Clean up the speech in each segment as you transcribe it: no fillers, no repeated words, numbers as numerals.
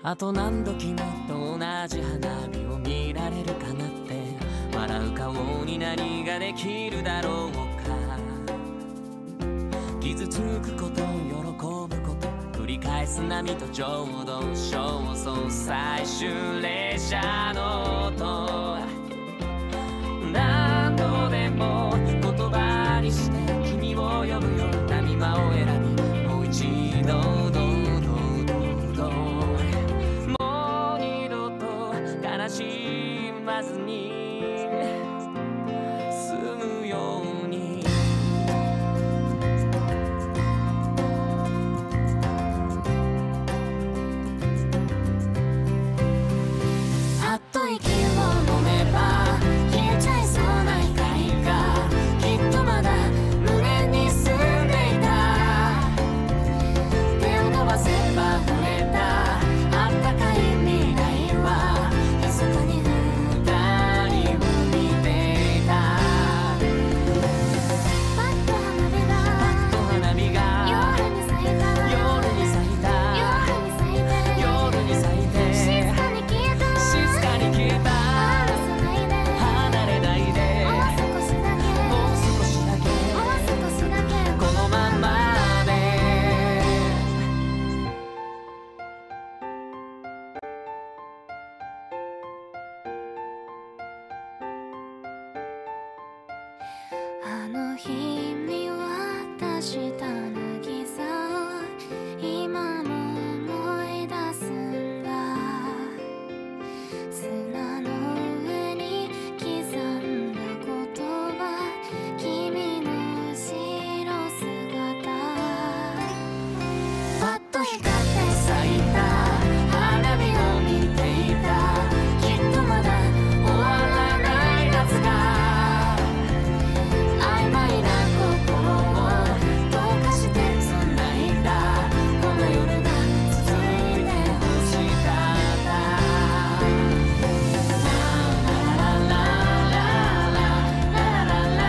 あと何度君と同じ花火を見られるかなって、笑う顔に何ができるだろうか。傷つくこと喜ぶこと繰り返す波とちょうど焦燥最終列車の音、何度でも言葉にして君を呼ぶよ波間を選びもう一度もう二度と悲しまずに済むように。あっと息を飲めば消えちゃいそうな光がきっとまだ胸に住んでいた。手を伸ばせば触れたあったかい未来は密かに二人を見ていた。パッと花火が夜に咲いた夜に咲いた夜に咲いて静かに消えた静かに消えた。離れないでもう少しだけこのままで。あの日見渡した渚を今も思い出すんだ。砂の上に刻んだ言葉君の後ろ姿。パッと光って咲いた花火を見ていた。きっとまだ終わらない夏が曖昧な心を溶かして繋いだ。この夜が続いて欲しかった。ラララララララララ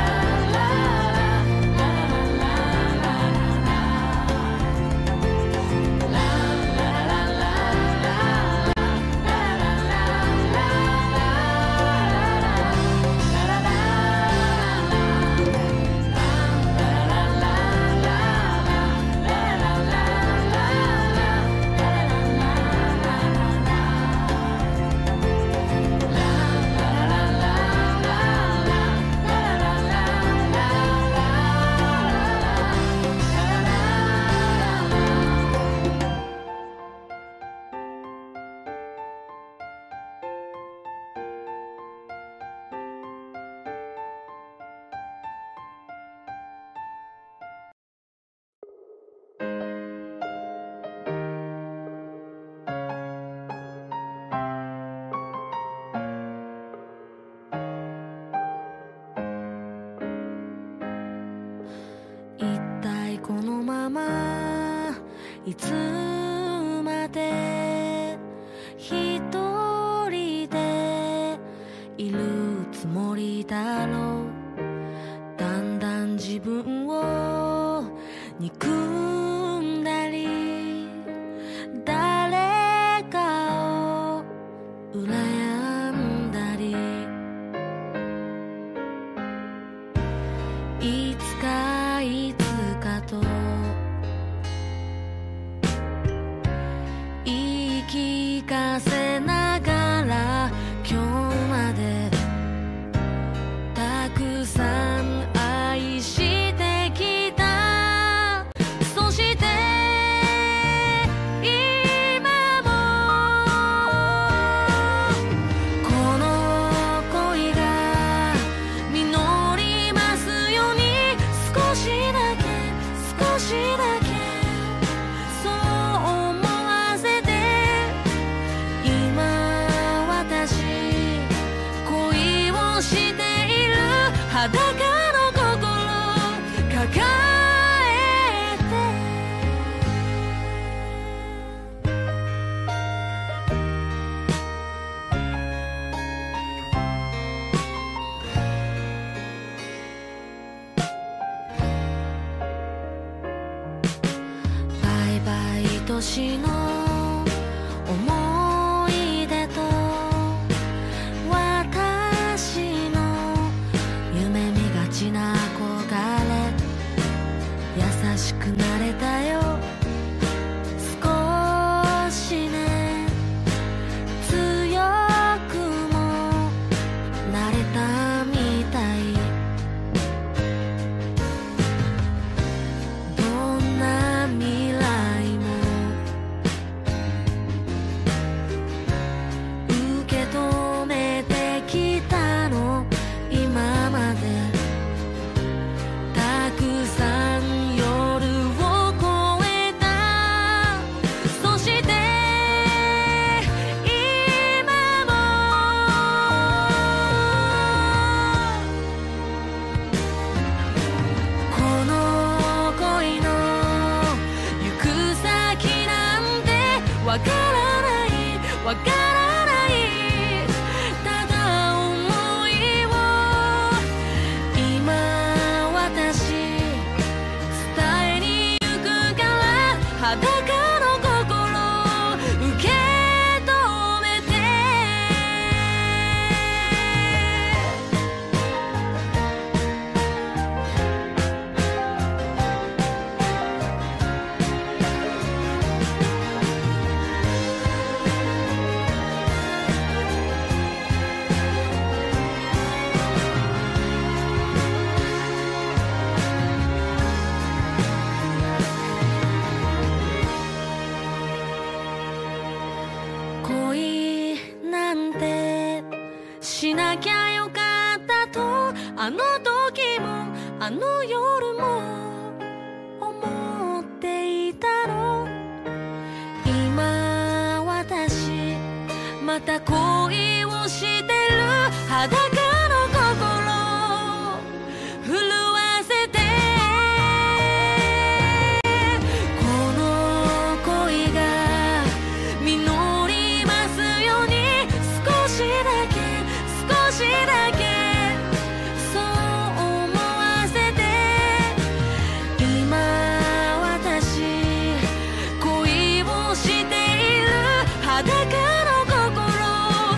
一体このままいつまで一人でいるつもりだろう。だんだん自分を憎んだり誰かを羨んだり、いつかいつかと言い聞かせながら今日までたくさん愛してきた。そして今もこの恋が実りますように少しだけそう思わせていわからない、ただ想いを今私伝えに行くから、裸の心受け止めて。恋なんてしなきゃよかったと、あの時もあの夜も思っていたの。今私また恋をしてる、裸の心震わせて。この恋が実りますように、少しだけ少しだけそう思わせて。今私恋をしている、裸の心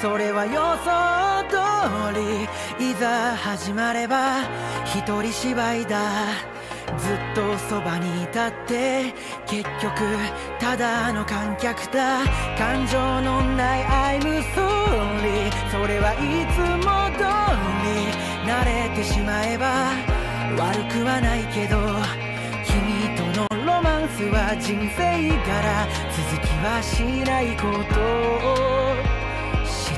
それは予想通り、いざ始まれば一人芝居だ。ずっとそばにいたって結局ただの観客だ。感情のない I'm sorry、 それはいつも通り。慣れてしまえば悪くはないけど、君とのロマンスは人生から続きはしないことを知った。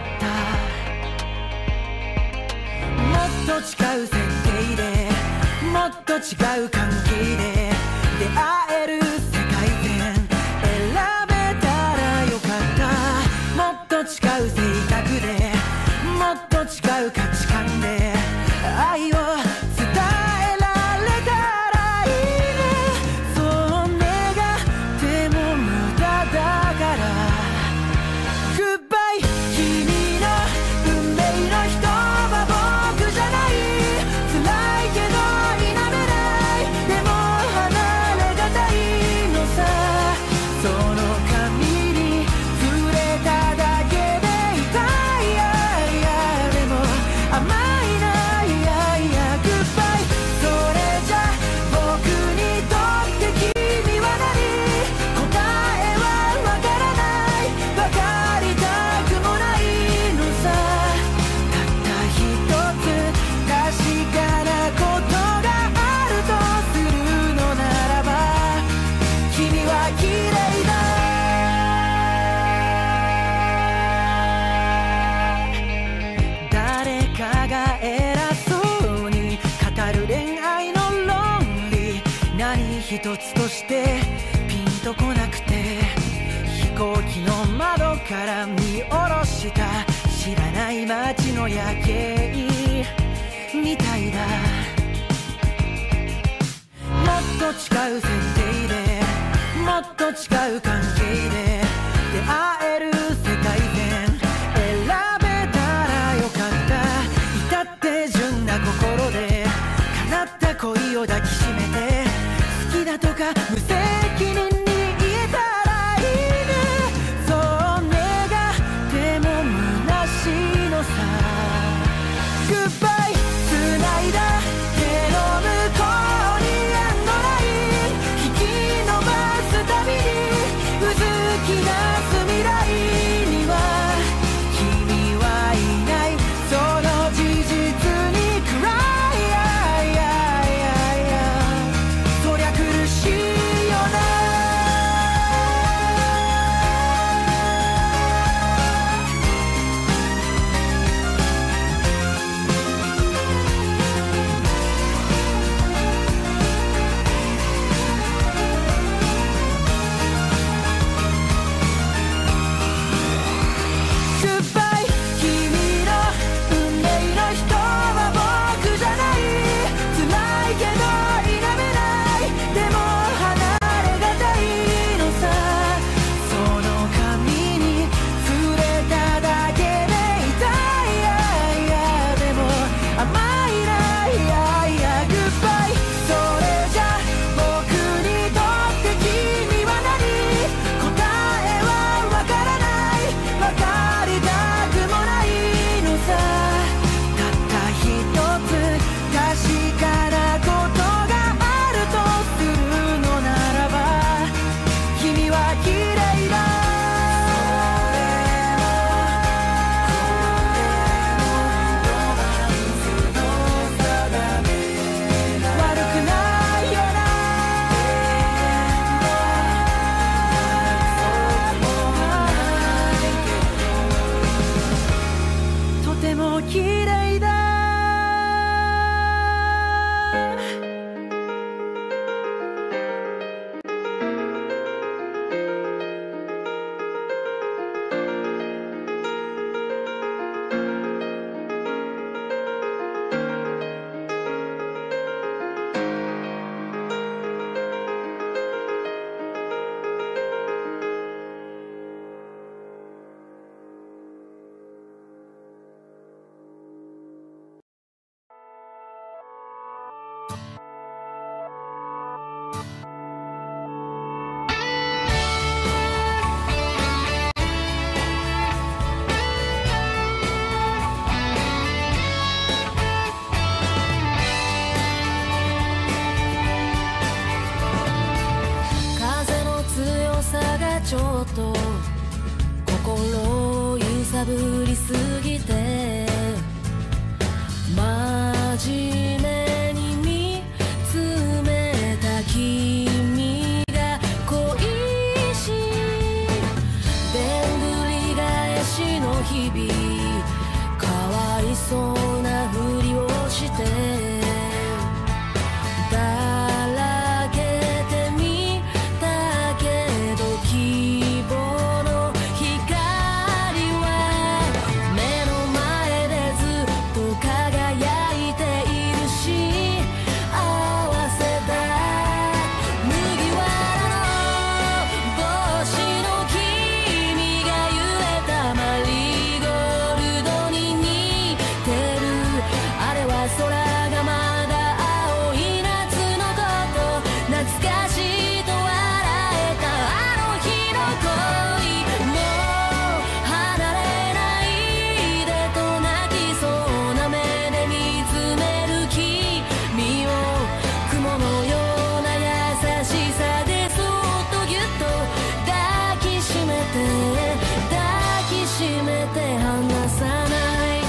もっと違う設定で、もっと違う関係で出会える世界線選べたらよかった。もっと違う性格で、もっと違う価値観で愛を伝えられたらいいね。そう願っても無駄だから。グッバイ、君の運命の人は僕じゃない。辛いけど否めない、でも離れがたいのさ。その髪に触れただけで痛い、でも甘いな、グッバイ。それじゃ僕にとって君は何？答えはわからない、わかりたくもないのさ。たった一つ確かなことがあるとするのならば、君は綺麗だ。誰かが偉そうに語る恋愛の論理、何一つとしてピンとこなくて、飛行機の窓から見下ろした知らない街の夜景みたいだ。もっと違う設定で、もっと違う関係で出会える世界線選べたらよかった。至って純な心で叶った恋を抱きしめて、好きだとか無責任に言えたらいいね。そう願っても虚しいのさ。グッバイ、繋いだ手の向こうにエンドライン引き伸ばすたびにうずき出す未来には君はいない、その事実に暗い。そりゃ苦しいぶりすぎて真面目に見つめた君が恋しいでんぐり返しの日々かわいそうなふりをしてだらけてみたけど希望の光は目の前でずっと輝いているし合わせた麦わらの帽子の君が揺れたマリーゴールドに似てるあれは空がまだ青い夏のこと懐かしいと笑えたあの日の恋もう離れないでと泣きそうな目で見つめる君を雲のような優しさでそっとぎゅっと抱きしめて抱きしめて離さない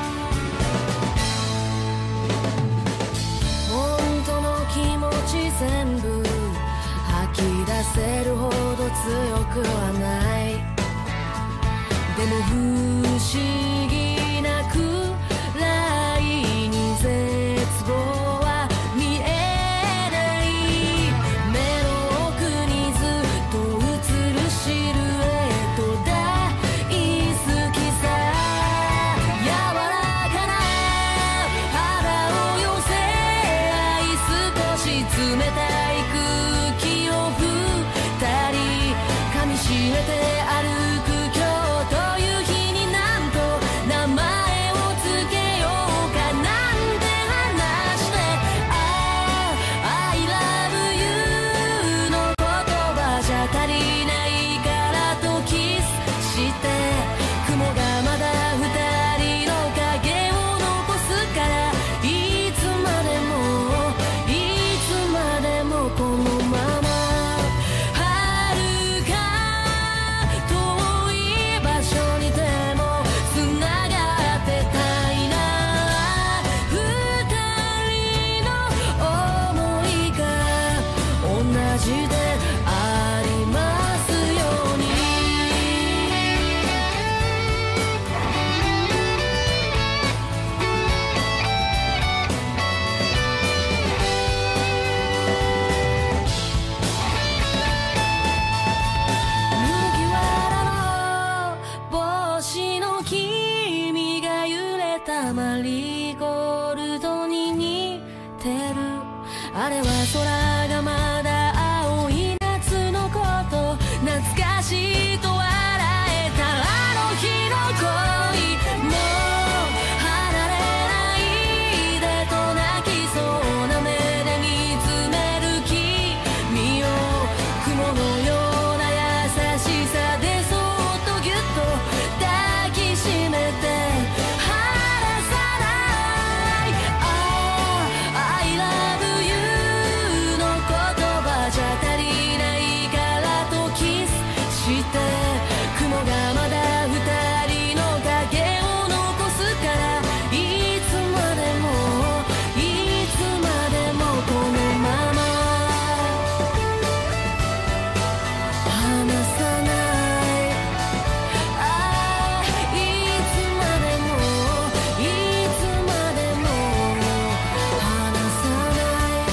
本当の気持ち全部吐き出せるほど強くはないでも不思議なくらいに絶望は見えない目の奥にずっと映るシルエット大好きさ柔らかな肌を寄せ合い少し冷たい空気を二人噛みしめて歩く今日という日になんと名前をつけようかなんて話してI love you の言葉じゃ足りないからとキスして雲がまだ二人の影を残すからいつまでもいつまでもこのまま遥か遠い場所にでもつながってたいな二人の想いが同じでありますように麦わらの帽子の君が揺れたマリーゴールドに似てるあれは空がまだ青い夏のこと懐かしいと笑えたあの日の恋もう離れないでと泣きそうな目で見つめる君を雲のような優しさでそっとぎゅっと抱きしめて離さないI love you の言葉じゃ足りないからとキスして雲がまだ二人の影を残すからいつまでもいつまでもこのまま離さないいつまでもいつまでも離さない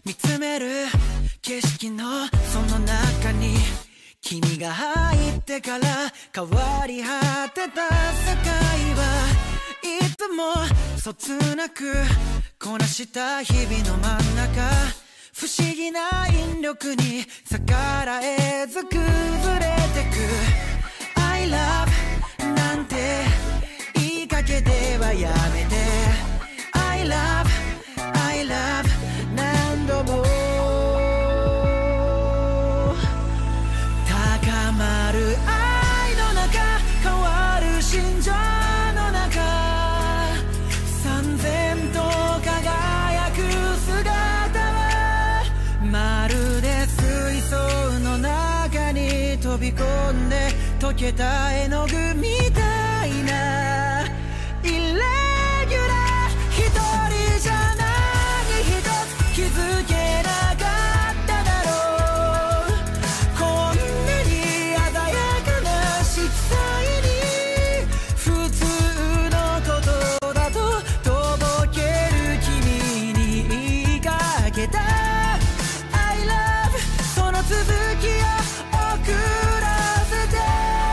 見つめる景色のその中に君が入ってから変わり果てた世界はいつもそつなくこなした日々の真ん中不思議な引力に逆らえず崩れてく I love なんて言いかけてはやめて I love I love 何度も高まる愛の中変わる心情の中三千と輝く姿はまるで水槽の中に飛び込んで溶けた絵の具みたいなイレギュラー一人じゃ何一つ気づけなかっただろうこんなに鮮やかな色彩に普通のことだととぼける君に言いかけた I love その続きを送らせて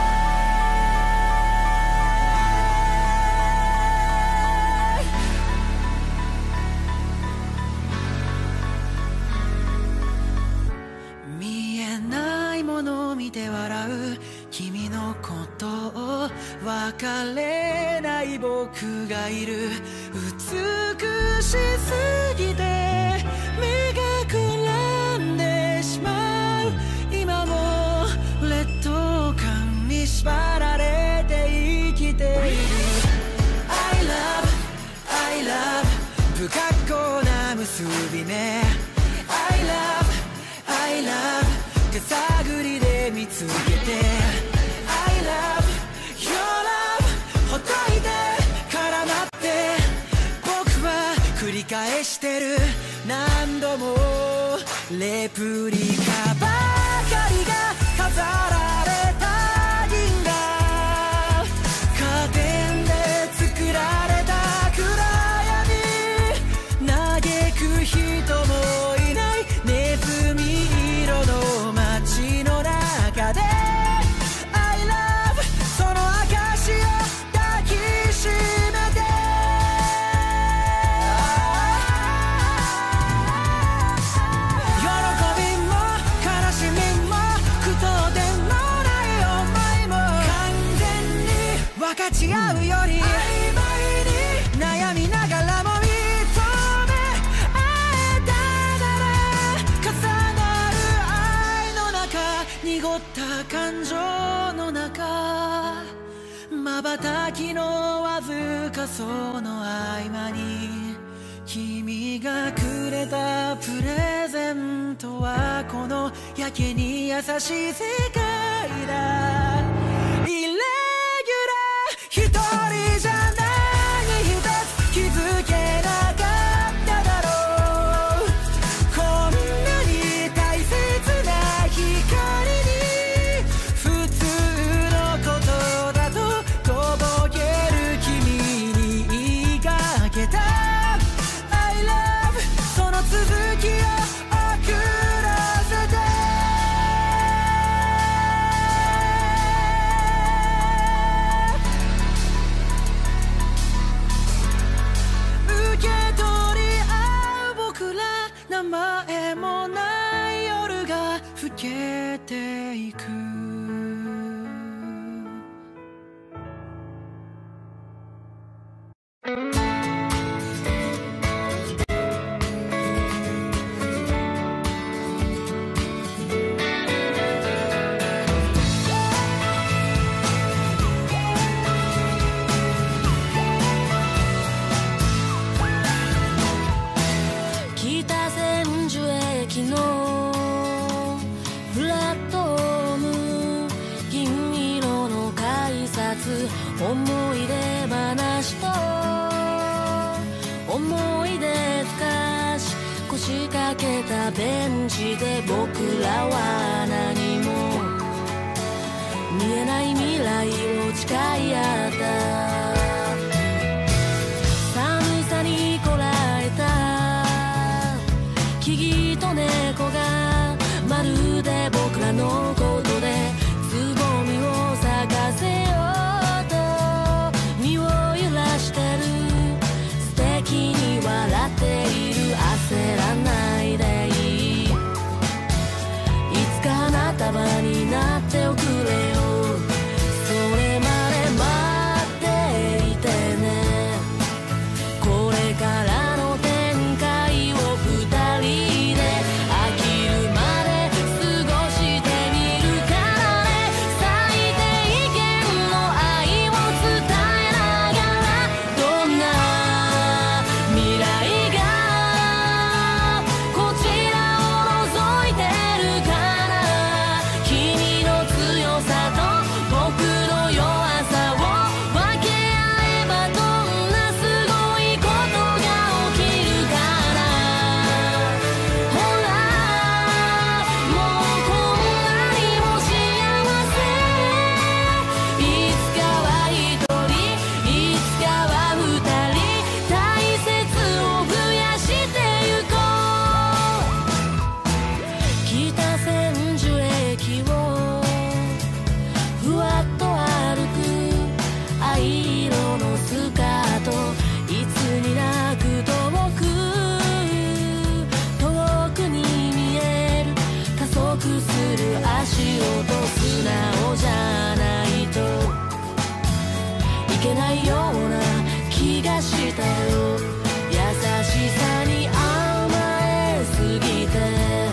見えないものを見て笑う君のことを別れない僕がいる美しすぎて目がくらんでしまう今も劣等感に縛られて生きている I love I love 不格好な結び目 I love I love 手探りで見つけて I love your love ほっといて絡まって僕は繰り返してる何度もレプリカばかりが飾られた銀河カーテンで作られた暗闇嘆く人もいないネズミ色の街の中で I love その証を抱きしめて喜びも悲しみも苦闘でもない思いも完全に分かち合うより曖昧に悩みながらも認め合えたなら重なる愛の中濁った感情の中瞬きのわずかその合間に君がくれたプレゼントはこのやけに優しい世界だイレギュラー一人じゃ何一つ気づけなかっただろうこんなに大切な光に普通のことだととぼける君に言いかけた I love その続きを送らせて受け取り合う僕ら名前もない夜が更けていく北千住駅のプラットフォーム銀色の改札思い出話と思い出ふかし腰掛けたベンチで僕らは何も見えない未来を誓い合った寒さにこらえた木々と猫がまるで僕らのことでつぼみを咲かせようと身を揺らしてる素敵に笑っている焦らないでいいいつか花束になっておくれよそれまで待っていてねこれからの展開を二人で飽きるまで過ごしてみるからね最低限の愛を伝えながらどんな未来がこちらを覗いてるかな君の強さと僕の弱さを分け合えばどんなすごいことが起きるかなほらもうこんなにも幸せいつかは一人いつかは二人大切を増やしてゆこう北千住駅をふわっと歩く藍色のスカートいつになく遠くに見える加速する足音素直じゃないといけないような気がしたよ優しさに甘えすぎて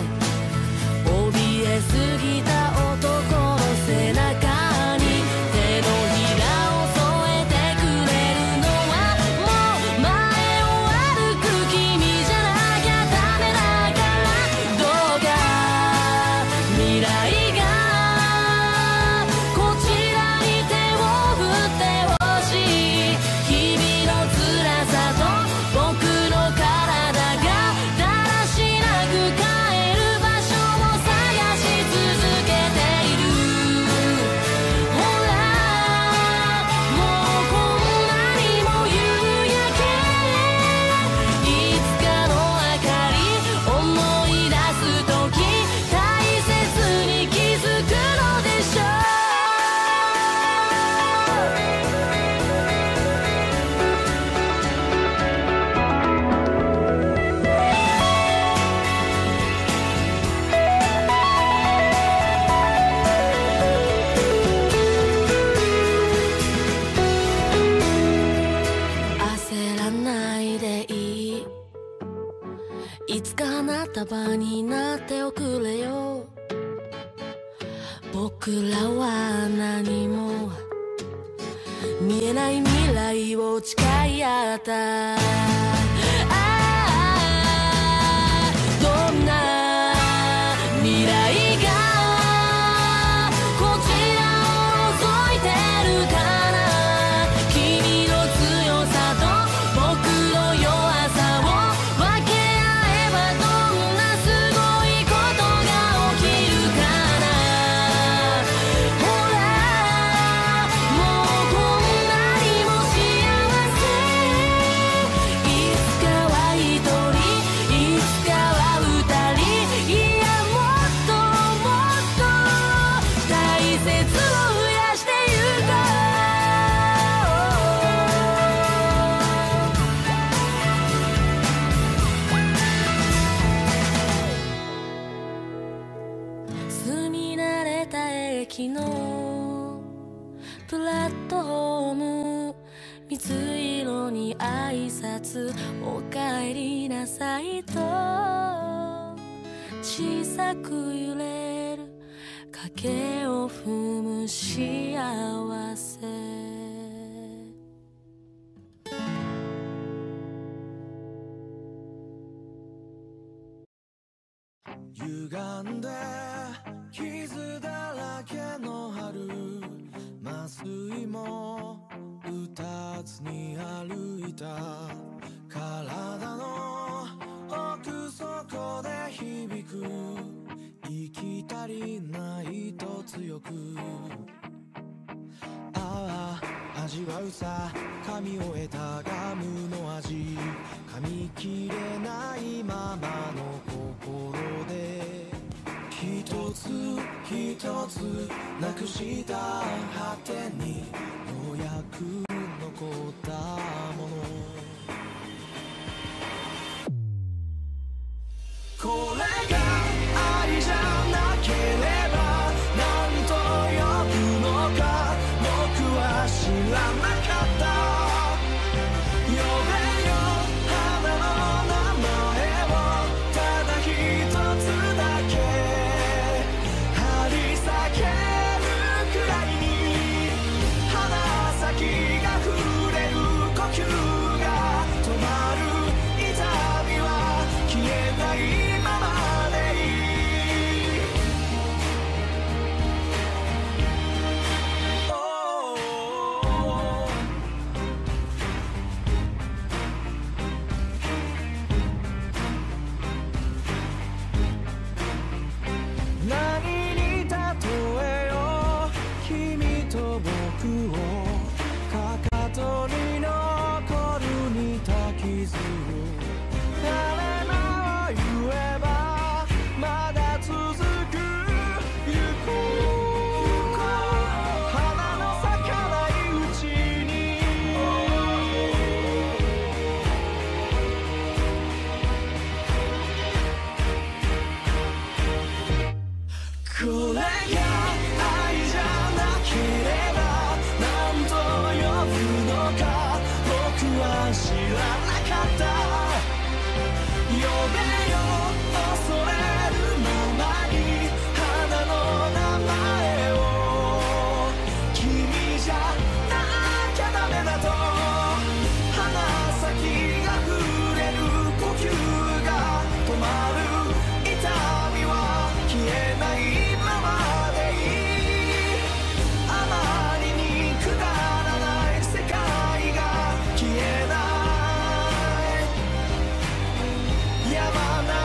怯えすぎた男の背中に手のひらを添えてくれるのはもう前を歩く君じゃなきゃダメだからどうか未来がこちらに手を振ってほしい日々の辛さと僕の体がだらしなく帰る場所を探し続けているほらもうこんなにも夕焼けいつかの明かり思い出すとき大切に気づくのでしょう焦らないでいいいつか花束になっておくれよ僕らは何も見えない未来を誓い合ったどんな未来がこちらを覗いてるかな君の強さと僕の弱さを分け合えばどんなすごいことが起きるかなほらもうこんなにも幸せいつかは一人いつかは二人いやもっともっと大切を増やしてゆこう住み慣れた駅のプラットホーム水色に挨拶おかえりなさいと小さく揺れる影を踏む幸せ歪んで傷だらけの春麻酔も打たずに歩いた体の奥底で響く息足りないと強くああ味わうさ噛み終えたガムの味噛み切れないままのつ一つなくした果てにようやく残ったもの、これが愛じゃなければ何と呼ぶのか僕は知らなかった。呼べよ花の名前をただ一つだけ張り裂けるくらいに鼻先が触れる呼吸が止まる痛みは消えないままでいい、何に例えよう君と僕を、かかとに残る似た傷を、誰も言えばまだ続く行こう、花の咲かないうちにこれが愛じゃなければ何と呼ぶのか僕は知らなかった。呼べよ恐れるままに花の名前を、君じゃなきゃダメだと鼻先が触れる呼吸が止まる痛みは消えないままでいい、あまりにくだらない世界が消えないやまない、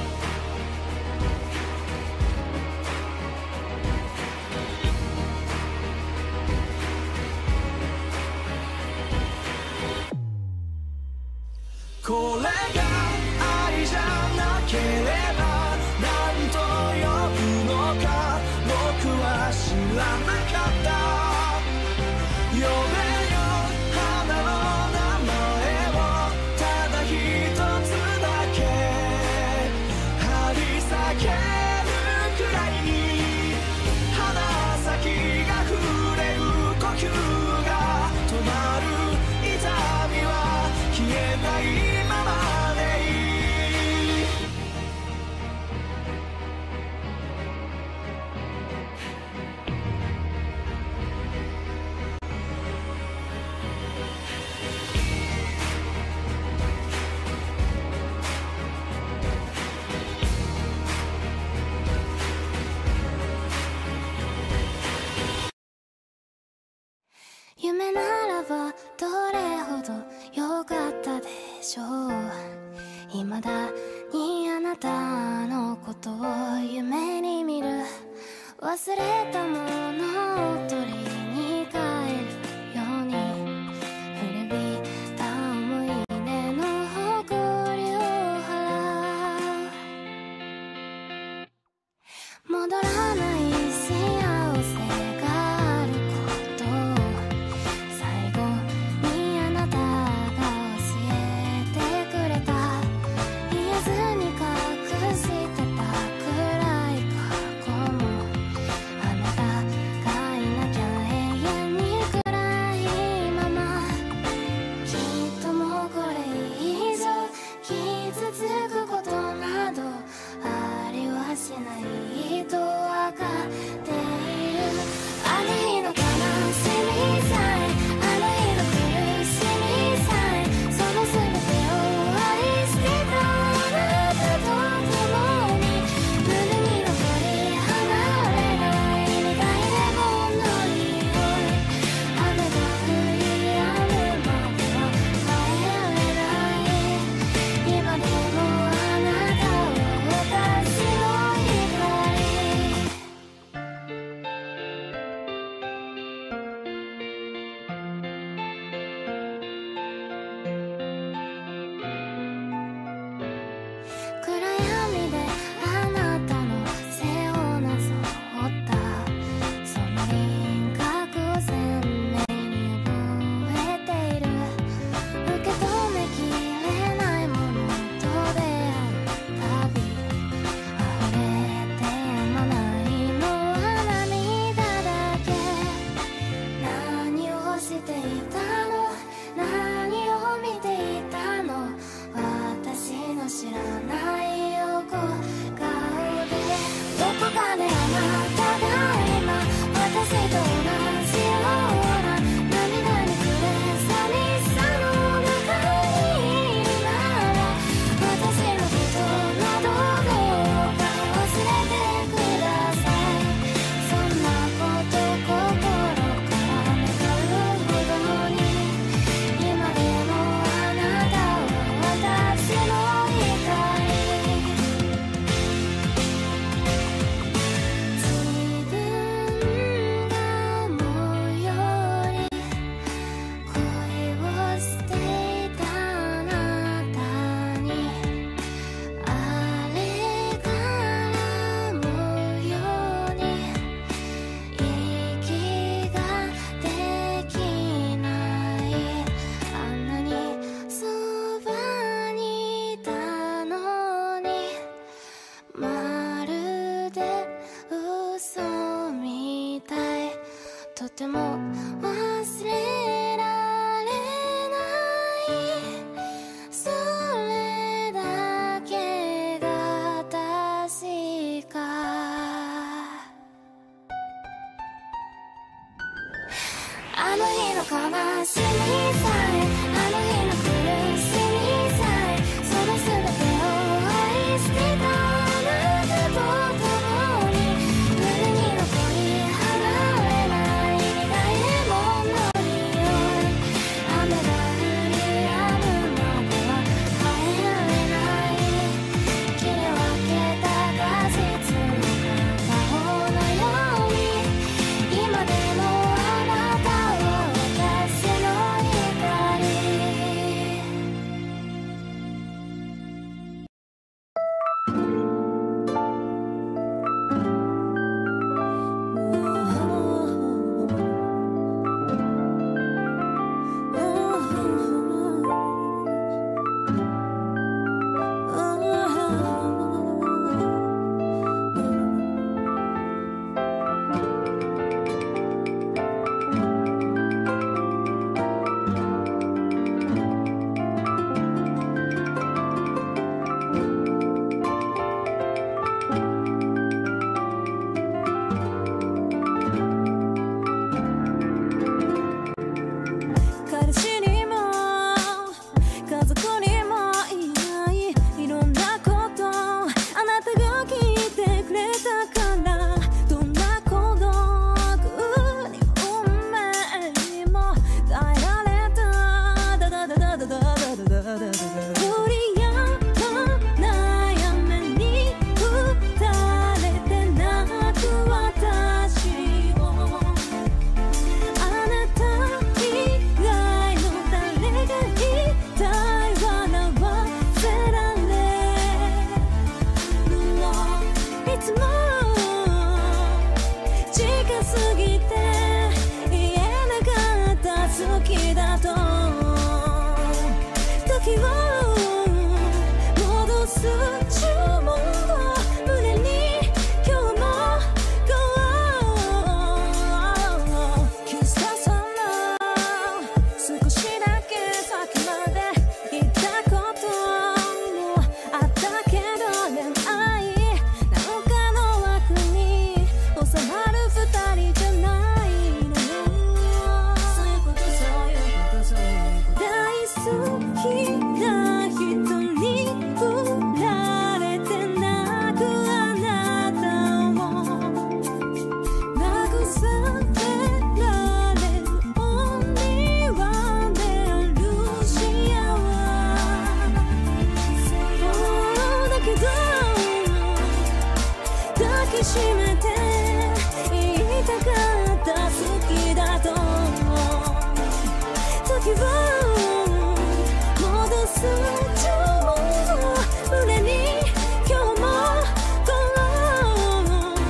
これが愛じゃなければ何と呼ぶのか僕は知らなかった。呼べよ花の名前をただ一つだけ張り裂けるくらいに鼻先が触れる呼吸が止まる痛みは消えないままでいい、 夢ならばどれほど良かったでしょう、未だにあなたのことを夢に見る、忘れたものを取りに帰るように古びた思い出の誇りを払う、戻らない幸せがあることを最後にあなたが教えてくれた、言えずに隠してた暗い過去もあなたがいなきゃない横顔でどこかであなたが今私と同じような涙に暮れ寂しさの中にいるなら私のことなどどうか忘れてください。そんなこと心から願うほどに今でもあなたは私の光。自分がもより恋をしていたあなたにあれからもよに息ができない。あんなにそばにいたのにまるで嘘みたい。とても忘れられないそれだけが確か。あの日の悲しみさえあの日の苦しみさえその全てを愛してたあなたと共に胸に残り離れない苦いレモンの匂い。雨が降り止むまでは帰られない切り分けた果実の片方のように今でもあなたは私の光。 彼氏にも家族にもいないいろんなことあなたが聞いてくれたからどんな孤独に運命にも耐えられたダダダダダダダダダダダ振りやまない雨に打たれて泣く私をあなた以外の誰がいたい笑わせられるのいつも近すぎて言えなかった好きだと時を戻す注文を胸に今日も Go on Kiss the sun now 少しだけ先まで言ったこともあったけど恋愛なんかの枠に収まる二人じゃないのよ。そういうことそういうことそういうこと大好きな人に振られて泣くあなたを慰められる Only one である幸せそうだけど抱きしめて言いたかった好きだと時を戻す注文を胸に今日も Go on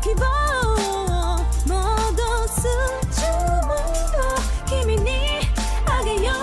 希望を戻す注文を君にあげよう。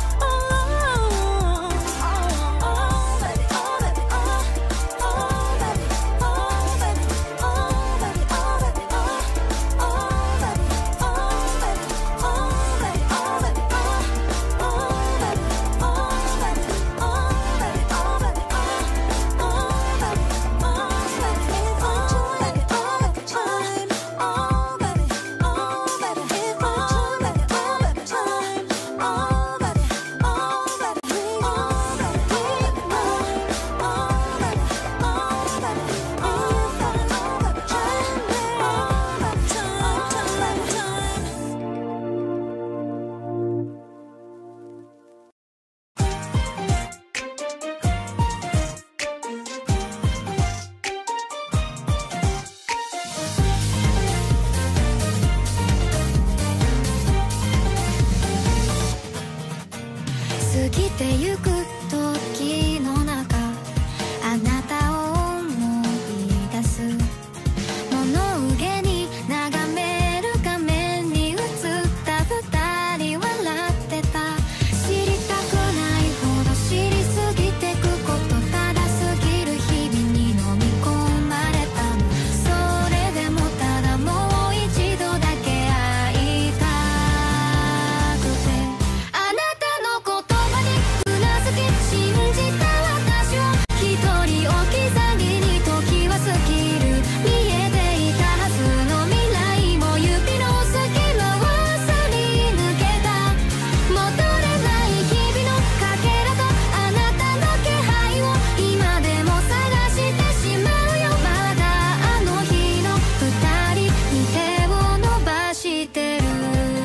過ぎてゆく時の中、あなたを思い出す。物憂げに眺める画面に映った二人笑ってた。知りたくないほど知りすぎてくこと、ただ過ぎる日々に飲み込まれたの。それでもただもう一度だけ会いたくて、あなたの言葉にうなずき信じた私を一人置き去りに時は過ぎる。見えていたはずの未来も指の隙間をすり抜けた。戻れない日々のかけらとあなたの気配を今でも探してしまうよ。まだあの日の二人に手を伸ばしてる。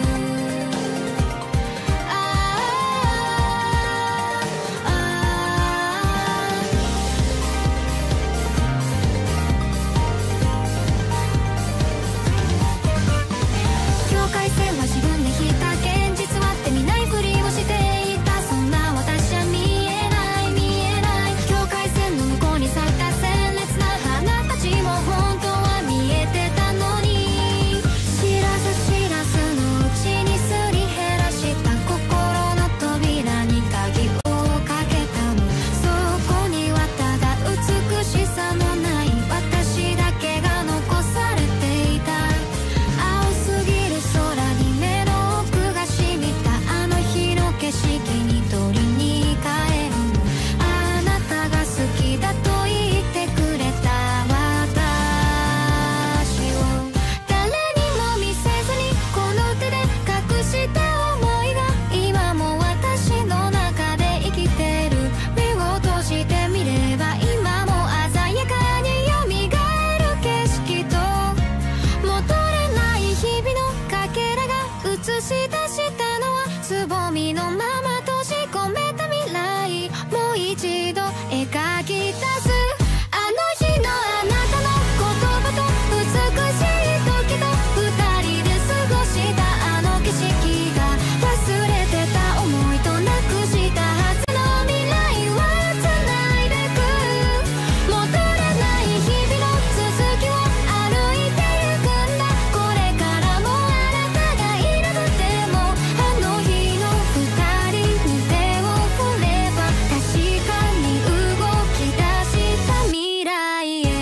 境界線は自分で引いた。現実はって見ないふりをしていた。そんな私は見えない見えない。境界線の向こうに咲いた鮮烈な花たちも本当は見えてたのに、知らず知らずのうちにすり減らした心の扉に鍵をかけたの。そこにはただ美しさもない私だけが残されていた。青すぎる空に目の奥が染みた。あの日の景色に取りに帰るの。あなたが好きだと言ってくれた私を誰にも見せずにこの手で隠した想いが今も私の中で生きてる。目を閉じてみれば今も鮮やかに蘇る景色と戻れない日々のかけらが映し出したのはつぼみのまま閉じ込めた未来。もう一度描き出す。あの日のあなたの言葉と美しい時と二人で過ごしたあの景色が忘れてた思いとなくしたはずの未来は繋いでく。戻れない日々の続きを歩いてゆくんだ。これからもあなたがいなくてもあの日の二人に手を振れば確かに動き出した未来へ。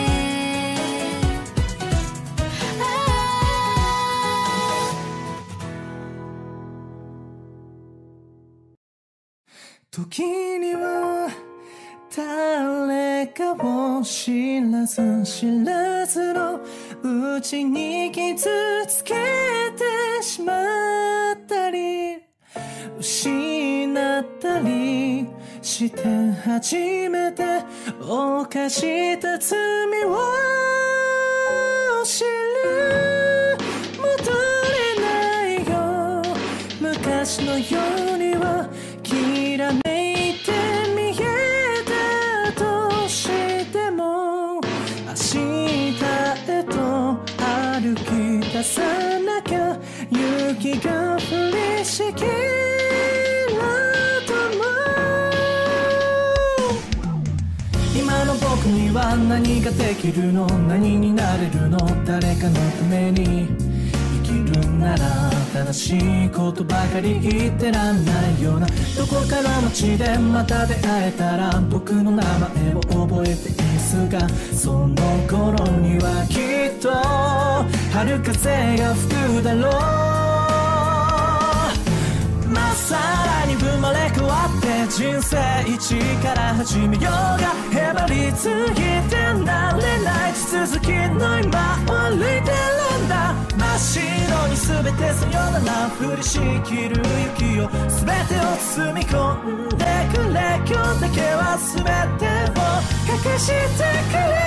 時には誰かを知らず知らずのうちに傷つけてしまったり失ったりして初めて犯した罪を知る。戻れないよ昔のようにはきらめいて見えたとしても明日へと歩き出さなきゃ雪が降りしきると思う。今の僕にはは何ができるの、何になれるの、誰かのために生きるなら正しいことばかり言ってらんないような、どこかの街でまた出会えたら僕の名前を覚えていますが、その頃にはきっと春風が吹くだろう。まっさらに生まれ変わって人生一から始めようが、へばりついてなれない地続きの今を歩いてるんだ。真っ白に全てさよなら降りしきる雪を全てを包み込んでくれ、今日だけは全てを隠してくれ。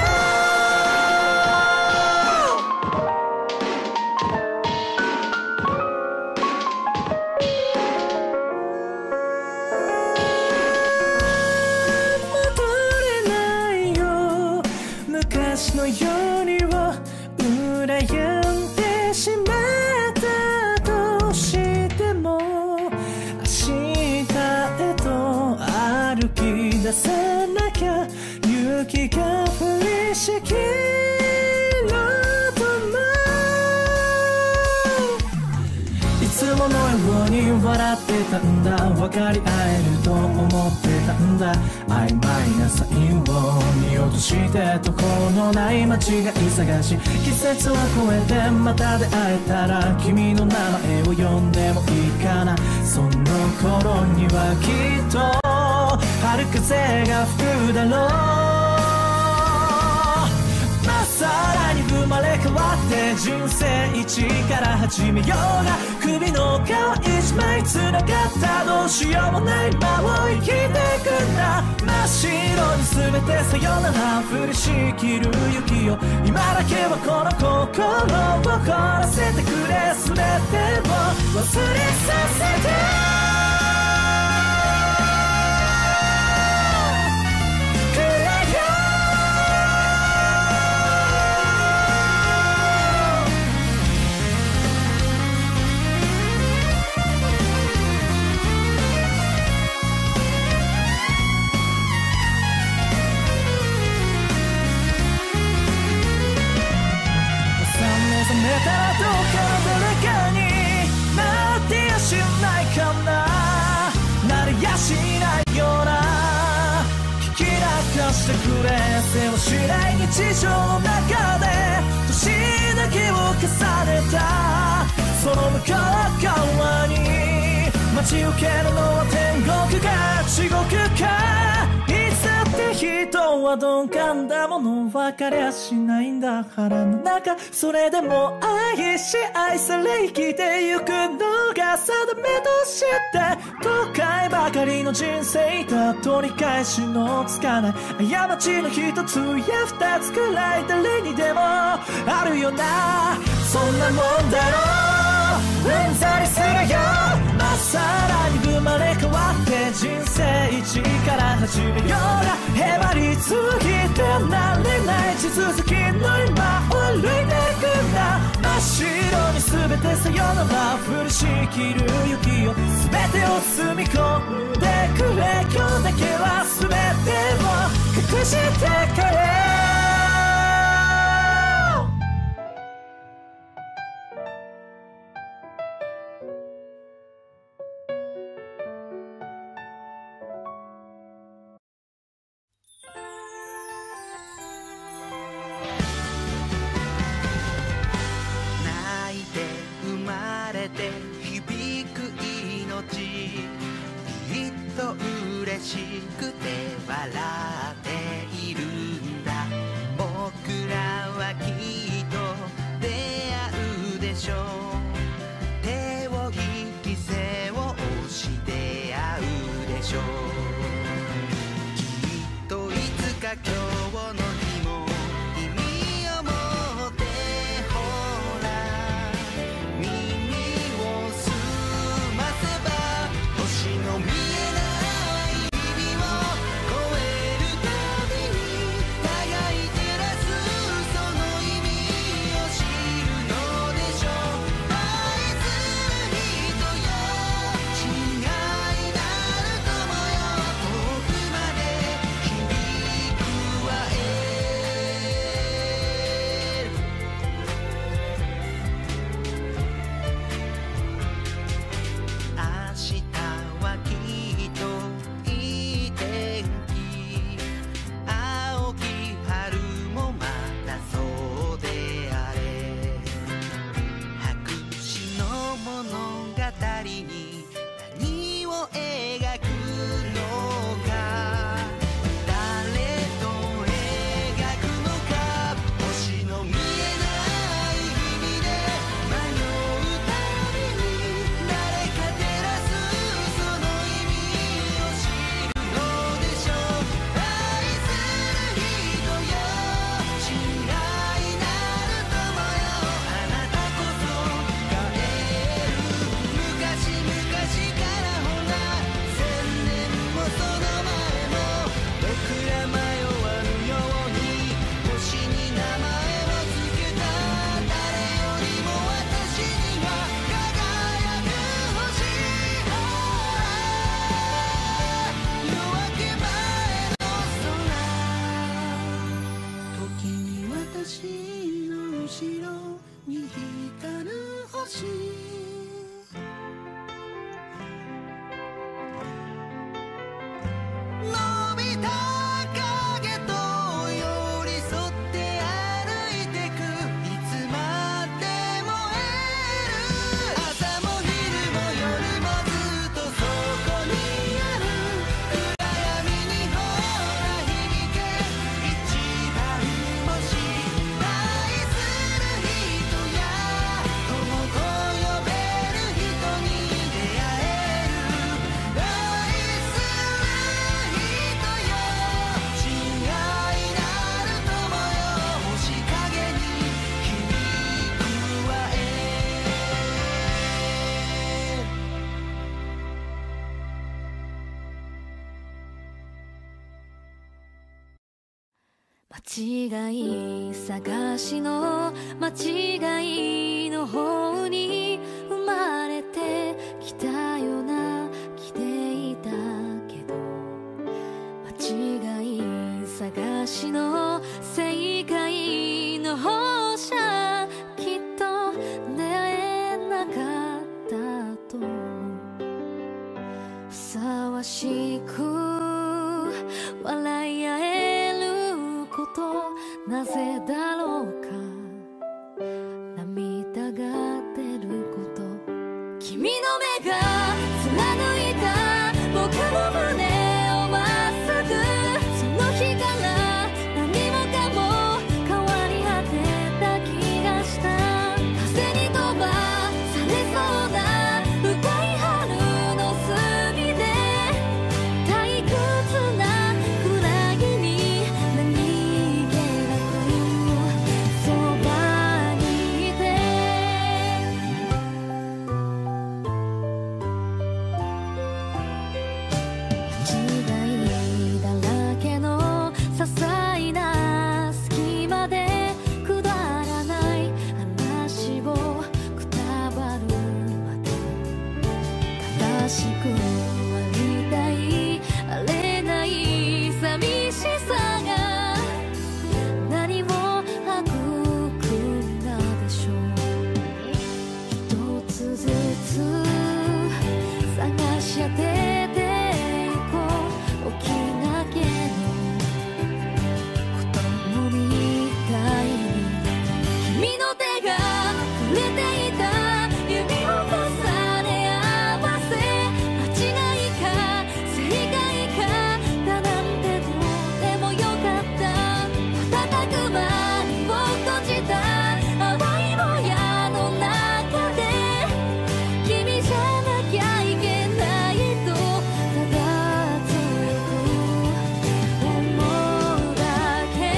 昔のようにを羨んでしまったとしても、明日へと歩き出さなきゃ、雪が降りしきるともいつものように笑ってたんだ、分かり合えると思ってたんだ。曖昧なサインを見落として途方のない間違い探し、季節は越えてまた出会えたら君の名前を呼んでもいいかな。その頃にはきっと春風が吹くだろう。まっさらに生まれ変わって人生一から始めようが、首の皮一枚つながったどうしようもない間を生きてくんだ。真っ白に全てさよなら降りしきる雪を、今だけはこの心を凍らせてくれ、全てを忘れさせて目覚めたらどうか誰かになってやしないかな、なれやしないような、聞き流してくれ。せわしない日常の中で年だけを重ねたその向こう側に待ち受けるのは天国か地獄か、いつだって人は鈍感だもの分かりゃしないんだ。腹の中それでも愛し愛され生きてゆくのが定めとして、都会ばかりの人生だ取り返しのつかない過ちの一つや二つくらい誰にでもあるよな、そんなもんだろううんざりするよ。まっさらに生まれ変わって人生一から始めようが、へばりついてなれない地続きの今を歩いてくんだ。真っ白に全てさよなら降りしきる雪を全てを包み込んでくれ、今日だけは全てを隠してくれ。 響く命きっと嬉しくて笑っているんだ。 虹の後ろに光る星伸びた影と寄り添って歩いてくいつまでも会える朝も昼も夜もずっとそこにある暗闇にほら響け一番星愛する人や友と呼べる人に出会える愛する人よ親愛なる友よ星影に響くわ間違い探しの間違いの方に生まれてきたような気でいたけど間違い探しの正解の方じゃきっと出会えなかったと思うふさわしく笑い合えることなぜだろうか涙が出ること君の目が貫いた僕の胸をまっすぐその日から何もかも変わり果てた気がした風に飛ばされそうな深い春の隅で退屈なクラゲに何気なくそばにいて違いだらけの些細な隙間でくだらない話をくたばるまで正しくありたいあれない寂しさが何を育んだでしょう一つずつ探し当てていこう大きな毛の布団みたいに君の手が触れていた指を重ね合わせ間違いか正解かだなんてどうでもよかった瞬く間に閉じた淡いもやの中で君じゃなきゃいけないとただ強く思うだけ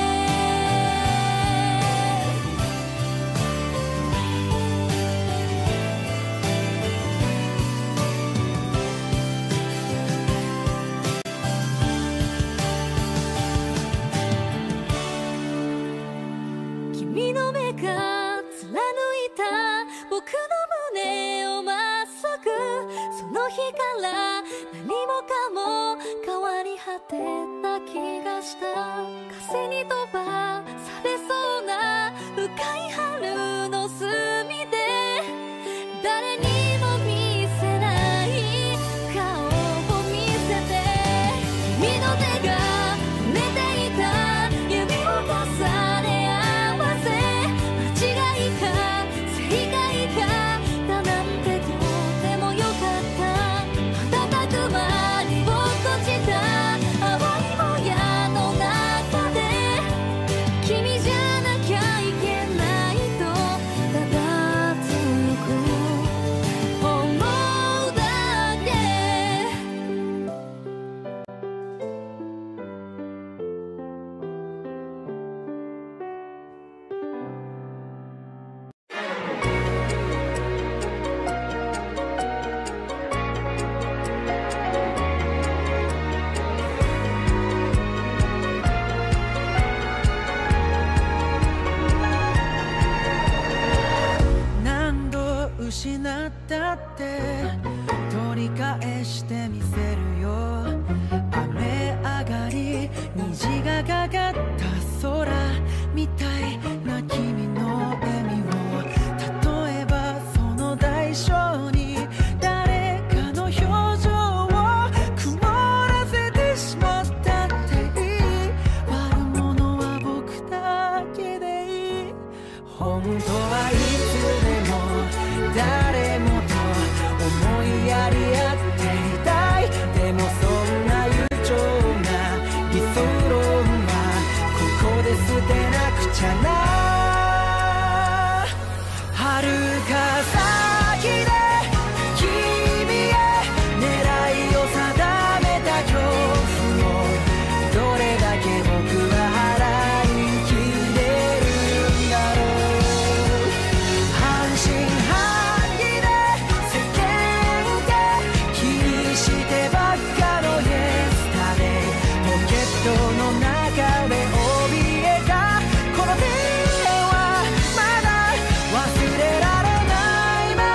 君の目が貫いた僕の胸をまっすぐその日から何もかも変わり果てた気がした風に飛ばされそうな深い春の隅で誰にも見せない顔を見せて君の手が触れていた指を重ね合わせ間違いか正解かだなんてどうでもよかった瞬く間に落とした淡いもやの中で君じゃなきゃいけないとただ強く思うだけ何度失ったって取り返してみせるよ雨上がり虹がかかった空みたい本当はいつでも誰もと思いやり合っていたい。でもそんな悠長な理想論はここで捨てなくちゃな。遥か先で君へ狙いを定めた恐怖をどれだけ僕は払いきれるんだろう。半信半疑で世間で気にしてばっかのイエスタデイ。ポケットの中で怯えたこの手はまだ忘れられないま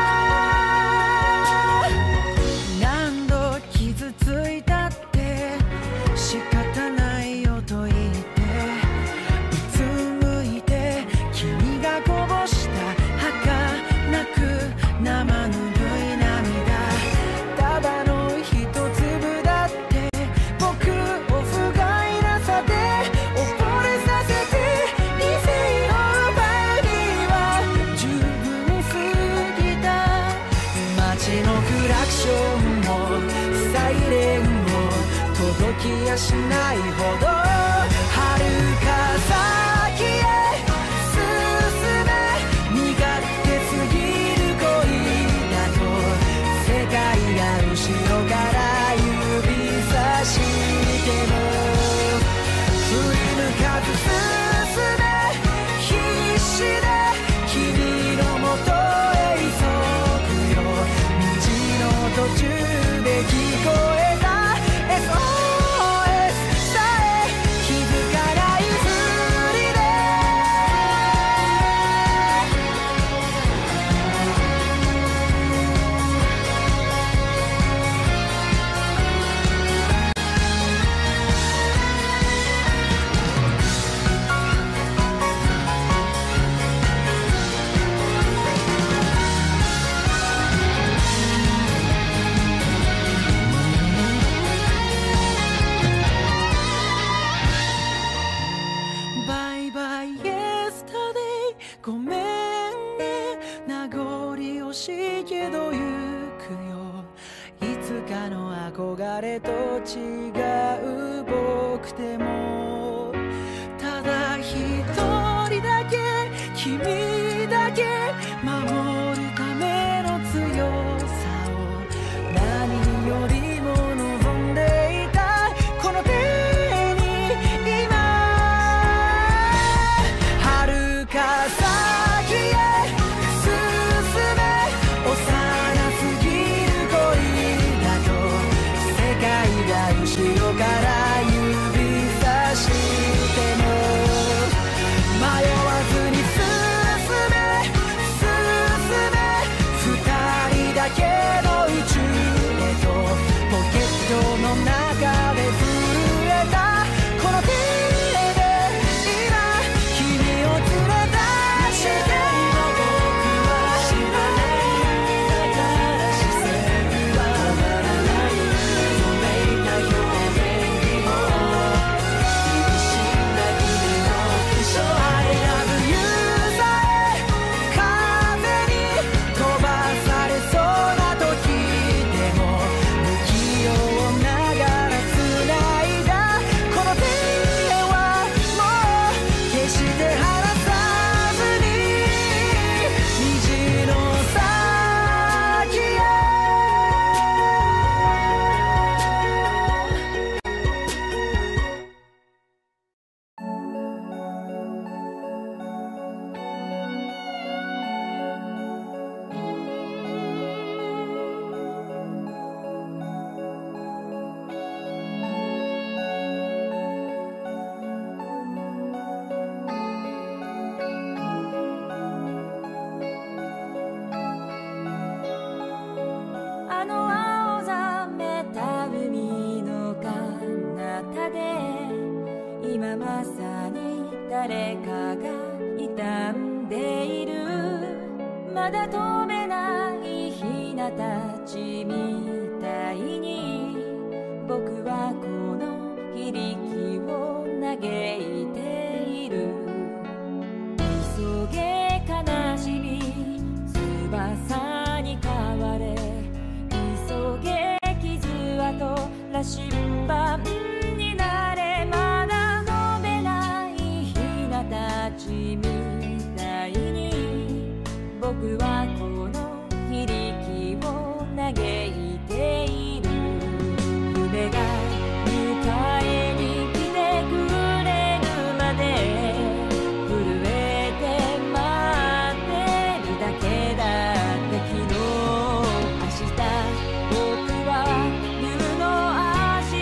ま。何度傷ついたって仕方ないよと言ってうつむいて君がこぼした儚く生ぬるい涙。ただの一粒だって僕を不甲斐なさで溺れさせて理性を奪うには十分すぎた。街のクラクションもサイレンも届きやしないほど遥か先へ進め。身勝手すぎる恋だと世界が後ろから指さしても振り向かず進め。必死で君のもとへ急ぐよ。道の途中で聞こえた SOS さえ気づかないふりで。バイバイイエスタデイ。ごめんね名残惜しいけど行くよ。いつかの憧れと違う僕でもただ一人だけ君だけ守るための強さを何よりも望んでいたこの手に今遥か先へ進め。幼すぎる恋だと世界が後ろから指さしても迷わずに進め進め。二人だけの宇宙へとポケットの中で震えたこの手で今君を連れ出して僕は知らないだから視線は止まらない止めいた表現にも厳しいな君の苦笑 I love you さえ風に飛ばされそうな時でも不器用ながら繋いだこの手はもう決して離さずに虹の先へ。 あの青ざめた海の彼方で今まさに誰かが傷んでいる。まだ飛べないヒナたちみたいに僕はこの非力を嘆いている。理想げ悲しみ翼に変われ急げ傷跡羅針盤になれまだ述べないひなたちみたいに僕はこの非力を嘆いている夢が迎えに来てくれるまで震えて待ってるだけだって昨日明日僕は夜の足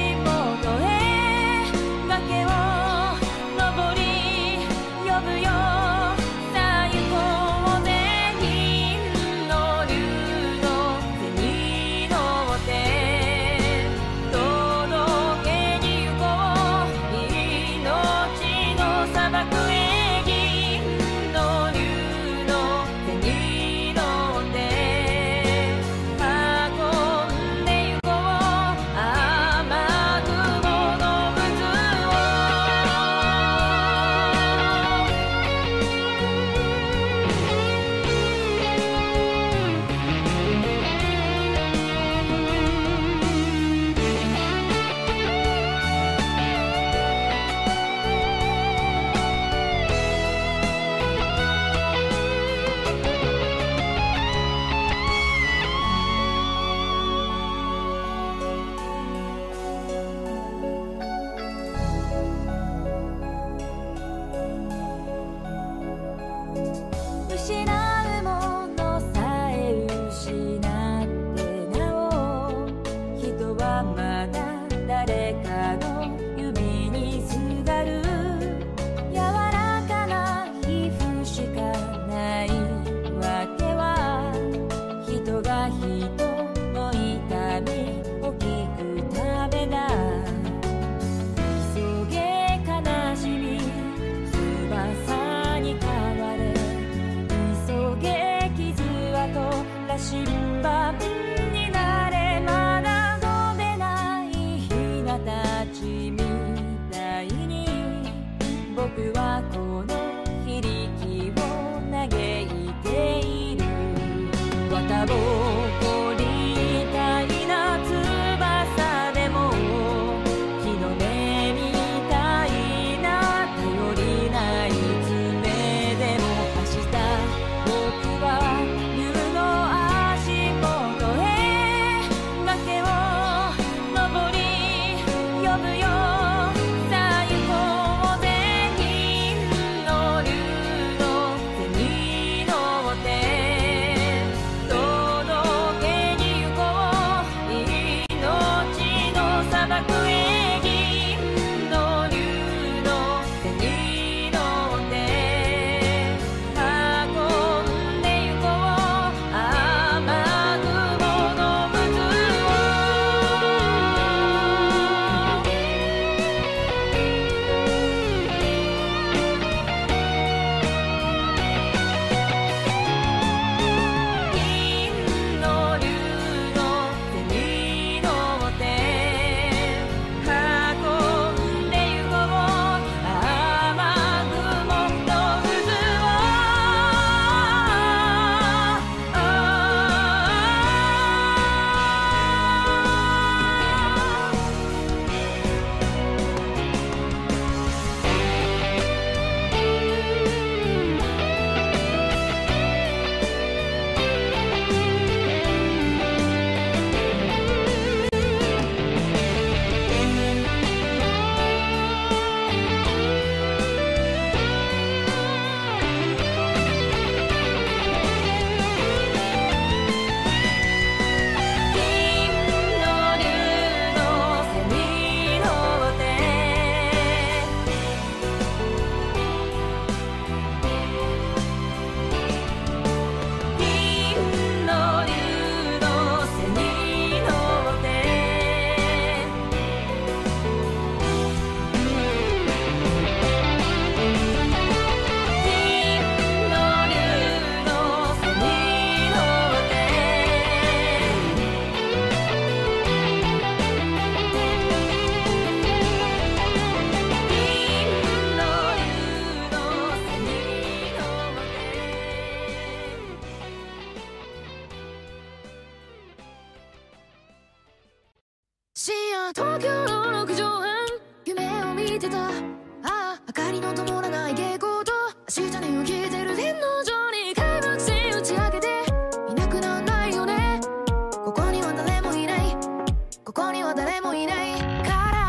夜東京の6畳半夢を見てた。ああ明かりの灯らない蛍光灯、明日に起きてる天皇上に開幕戦打ち上げていなくなんないよね。ここには誰もいない、ここには誰もいないから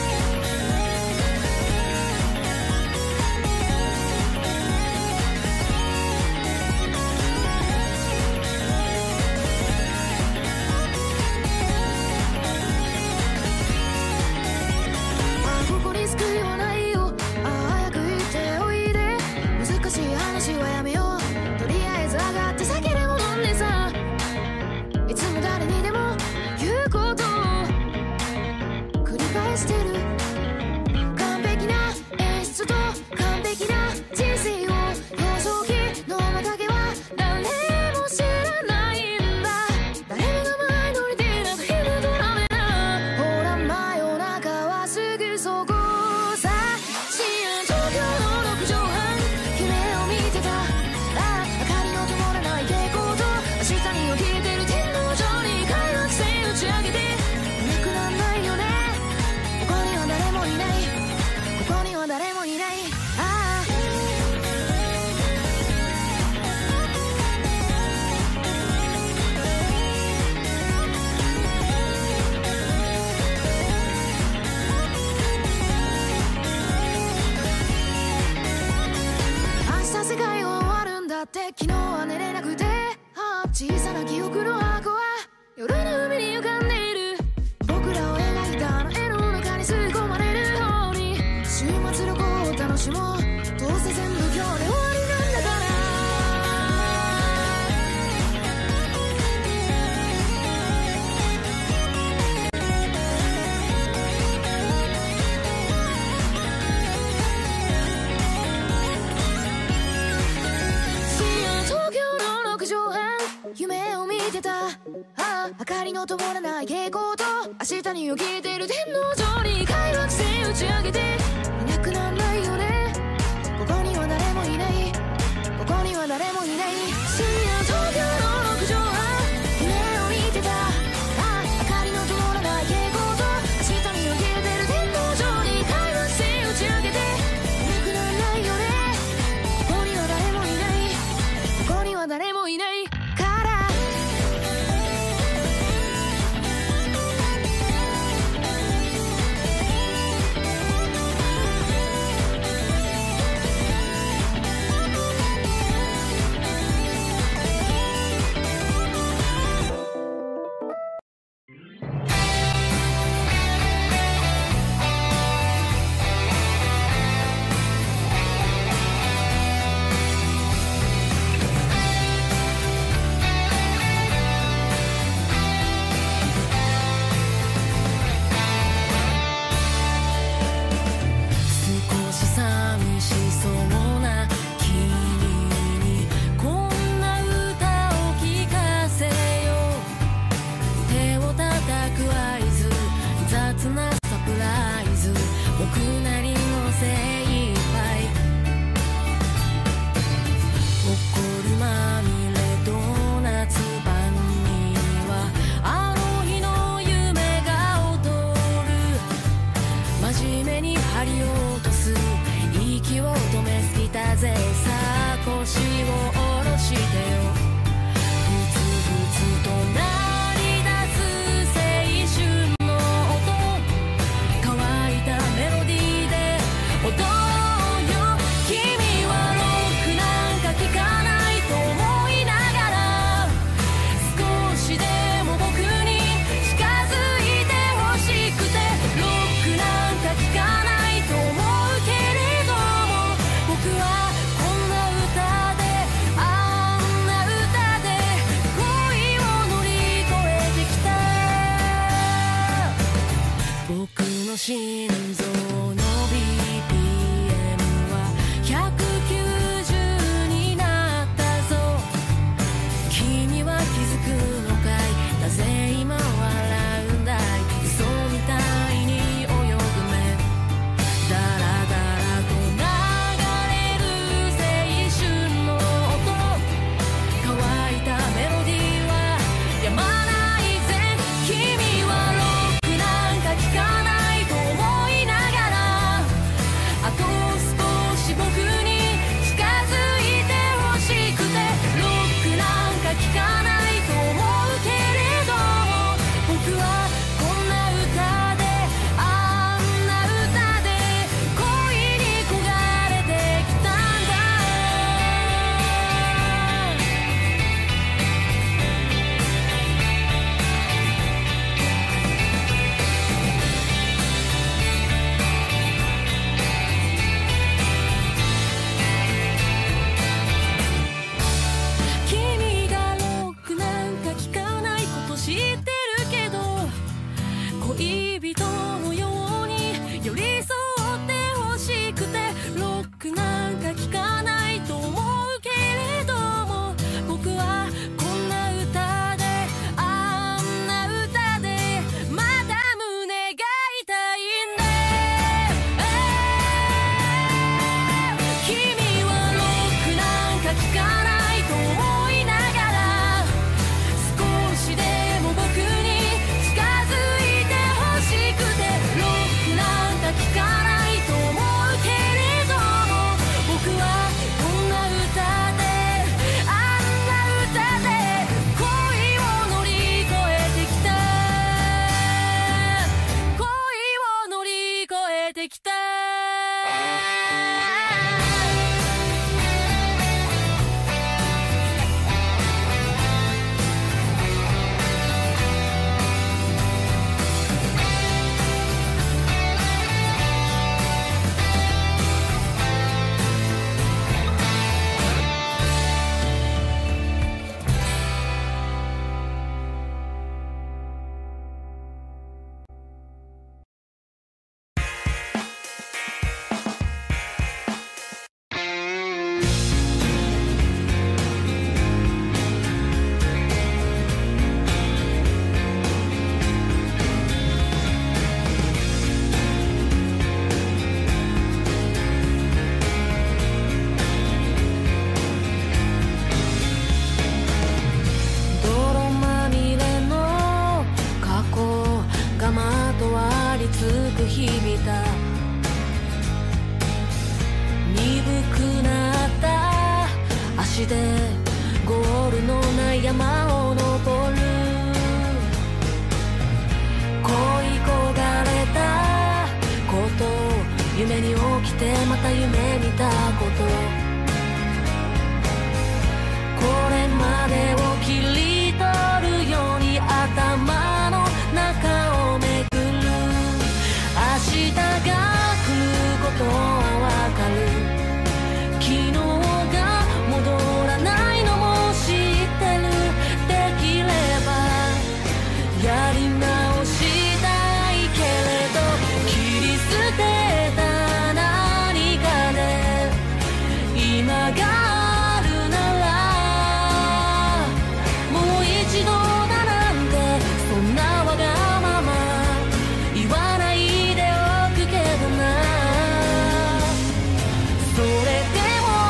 救いはないよ。早く言っておいで。難しい話はやめよう。とりあえず上がって酒でも飲んでさ。いつも誰にでも言うことを繰り返してる。完璧な演出と完璧な人生を幼少期の面影は誰も知らないんだ。誰もが前乗りでなんか昼とダメな。ほら真夜中はすぐそこ。誰もいない。ああ明日世界は終わるんだって。昨日は寝れなくて、小さな記憶の箱は夜の海に浮かんでいる。僕らを描いたあの絵の中に吸い込まれるように週末旅行を楽しもう。どうせ全部今日で終わりなんだから。深夜東京の6畳半夢を見てた。ああ明かりの灯らない蛍光灯、明日に起きてる天皇上に開幕戦打ち上げていなくなんないよね。ここには誰もいない、ここには誰もいない。深夜東京の6畳半夢を見てた。ああ明かりの灯らない蛍光灯、明日に起きてる天皇上に開幕戦打ち上げていなくなんないよね。ここには誰もいない、ここには誰もいないから。 か聞かないと思いながら少しでも僕に近づいてほしくてロックなんか聞かないと思うけれども僕はこんな歌であんな歌で恋を乗り越えてきた恋を乗り越えてきたゴールのない山を登る恋焦がれたこと夢に起きてまた夢見たことこれまでを切り取るように頭の中をめくる明日が来ることはわかる昨日が戻らないのも知ってるできればやり直したいけれど切り捨てた何かで今があるならもう一度だなんてそんなわがまま言わないでおくけどなそれで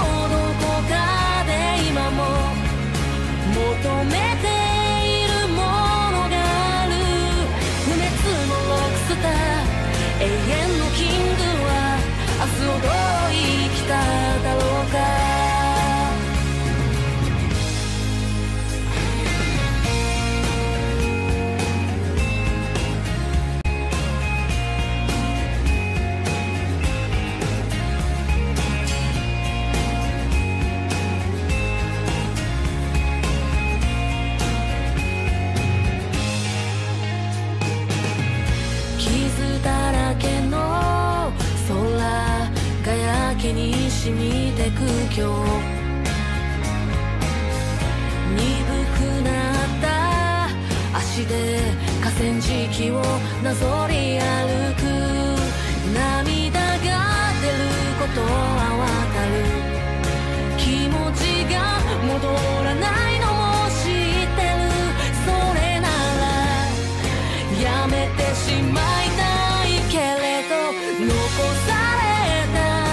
求めているものがある不滅のロックスター永遠のキングは明日をどう生きただろうかに染みてく今日鈍くなった足で河川敷をなぞり歩く涙が出ることはわかる気持ちが戻らないのも知ってるそれならやめてしまいたいけれど残された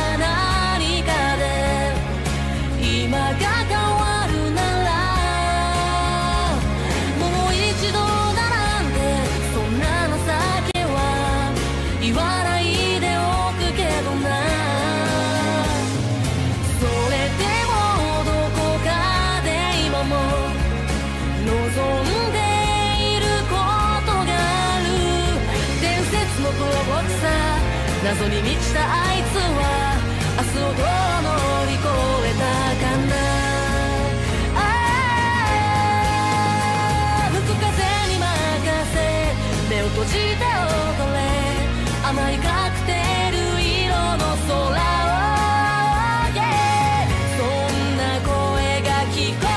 今が変わるならもう一度だなんてそんな情けは言わないでおくけどなそれでもどこかで今も望んでいることがある伝説のプロボクサー謎に満ちたあいつは明日をどう乗り越えたかな吹く風に任せ目を閉じて踊れ甘いカクテル色の空を、yeah、そんな声が聞こ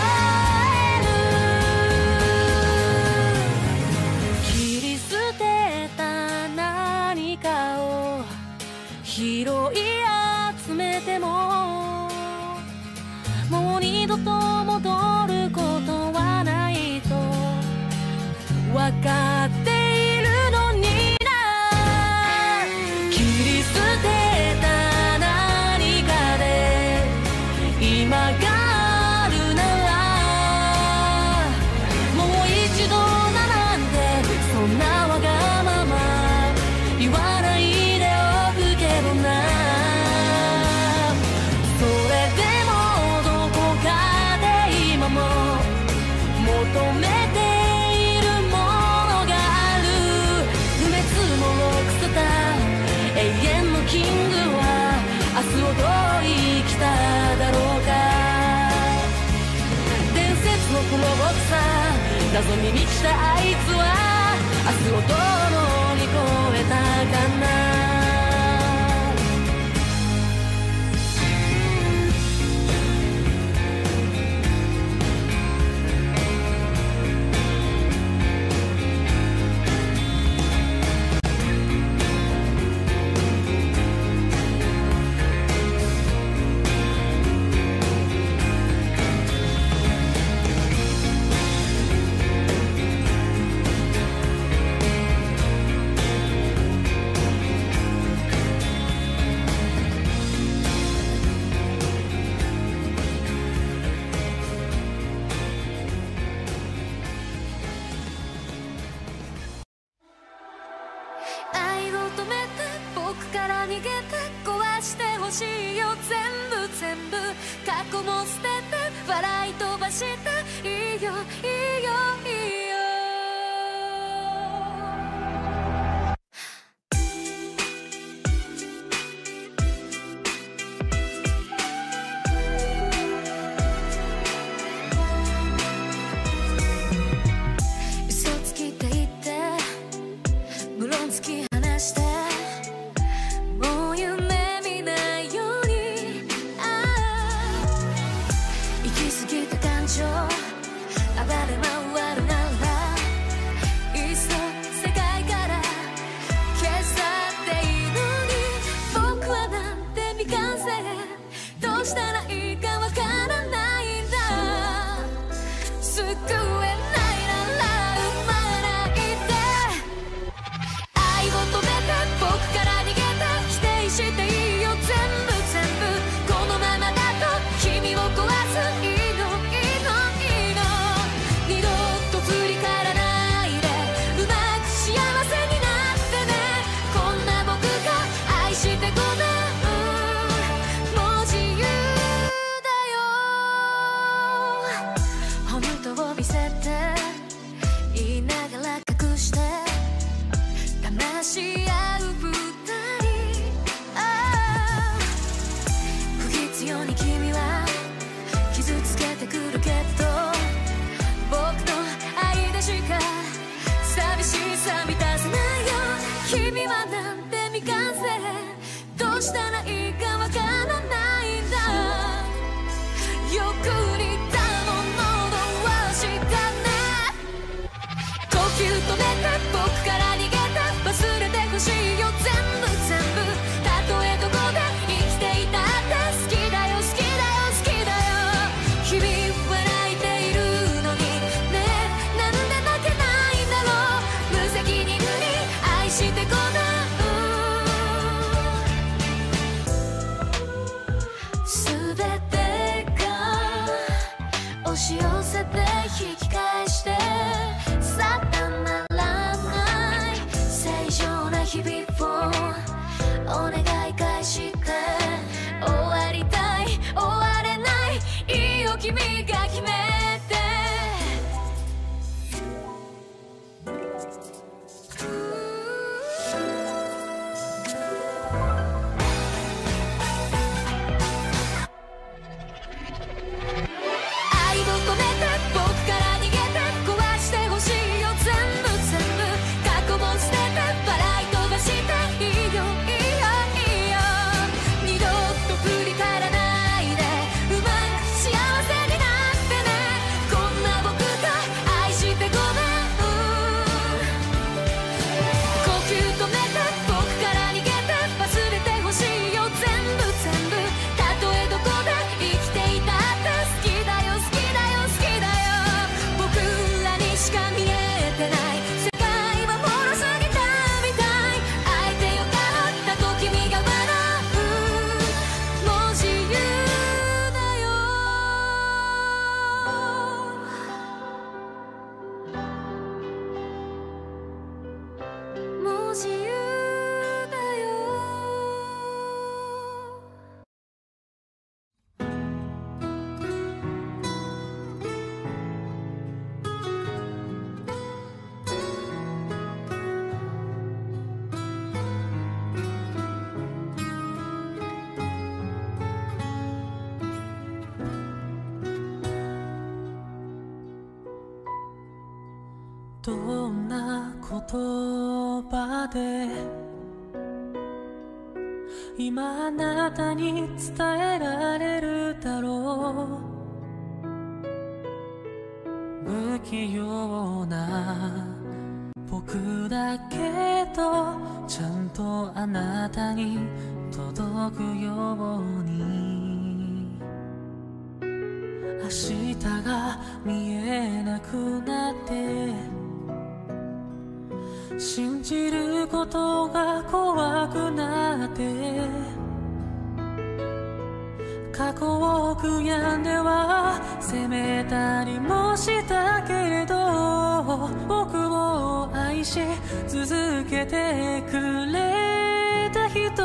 える切り捨てた何かを拾い集めてももう二度と戻ることはないと分かっているのにな切り捨てた何かで今が謎に満ちたあいつは明日をどう乗り越えたかな。 愛を止めて僕から逃げて壊してほしいよ全部全部過去も捨てて笑い飛ばしていいよいいよいいよ嘘つきって言って無論突き放してもう夢見ないように行き過ぎた感情暴れ回るならいっそ世界から消さっていいのに僕はなんて未完成どうしたらいいかわからないんだ救えないなら生まないで愛を止めて僕から逃げて否定していいよ全部全部このままだと君を壊すいいのいいのいいの二度と振り返らないでうまく幸せになってねこんな僕が愛してごめんもう自由だよ本当を見せて言いながら隠して騙し合う二人不必要に君は傷つけてくるけど僕の愛でしか寂しさ満たせないよ君はなんて未完成どうしたらいいかわからないんだ欲に頼むのはしたね呼吸止めて僕から逃げて忘れてほしいよ全部全部たとえどこで生きていたって好きだよ好きだよ好きだよ君は泣いているのにねえなんで泣けないんだろう無責任に愛してごめん全てが押し寄せて引き返して定まらない正常な日々をお願い返して終わりたい終われないいいよ君が決めて愛を止めて僕から逃げてどんな言葉で今あなたに伝えられるだろう。不器用な僕だけどちゃんとあなたに届くように。明日が見えなくなって信じることが怖くなって過去を悔やんでは責めたりもしたけれど僕を愛し続けてくれた人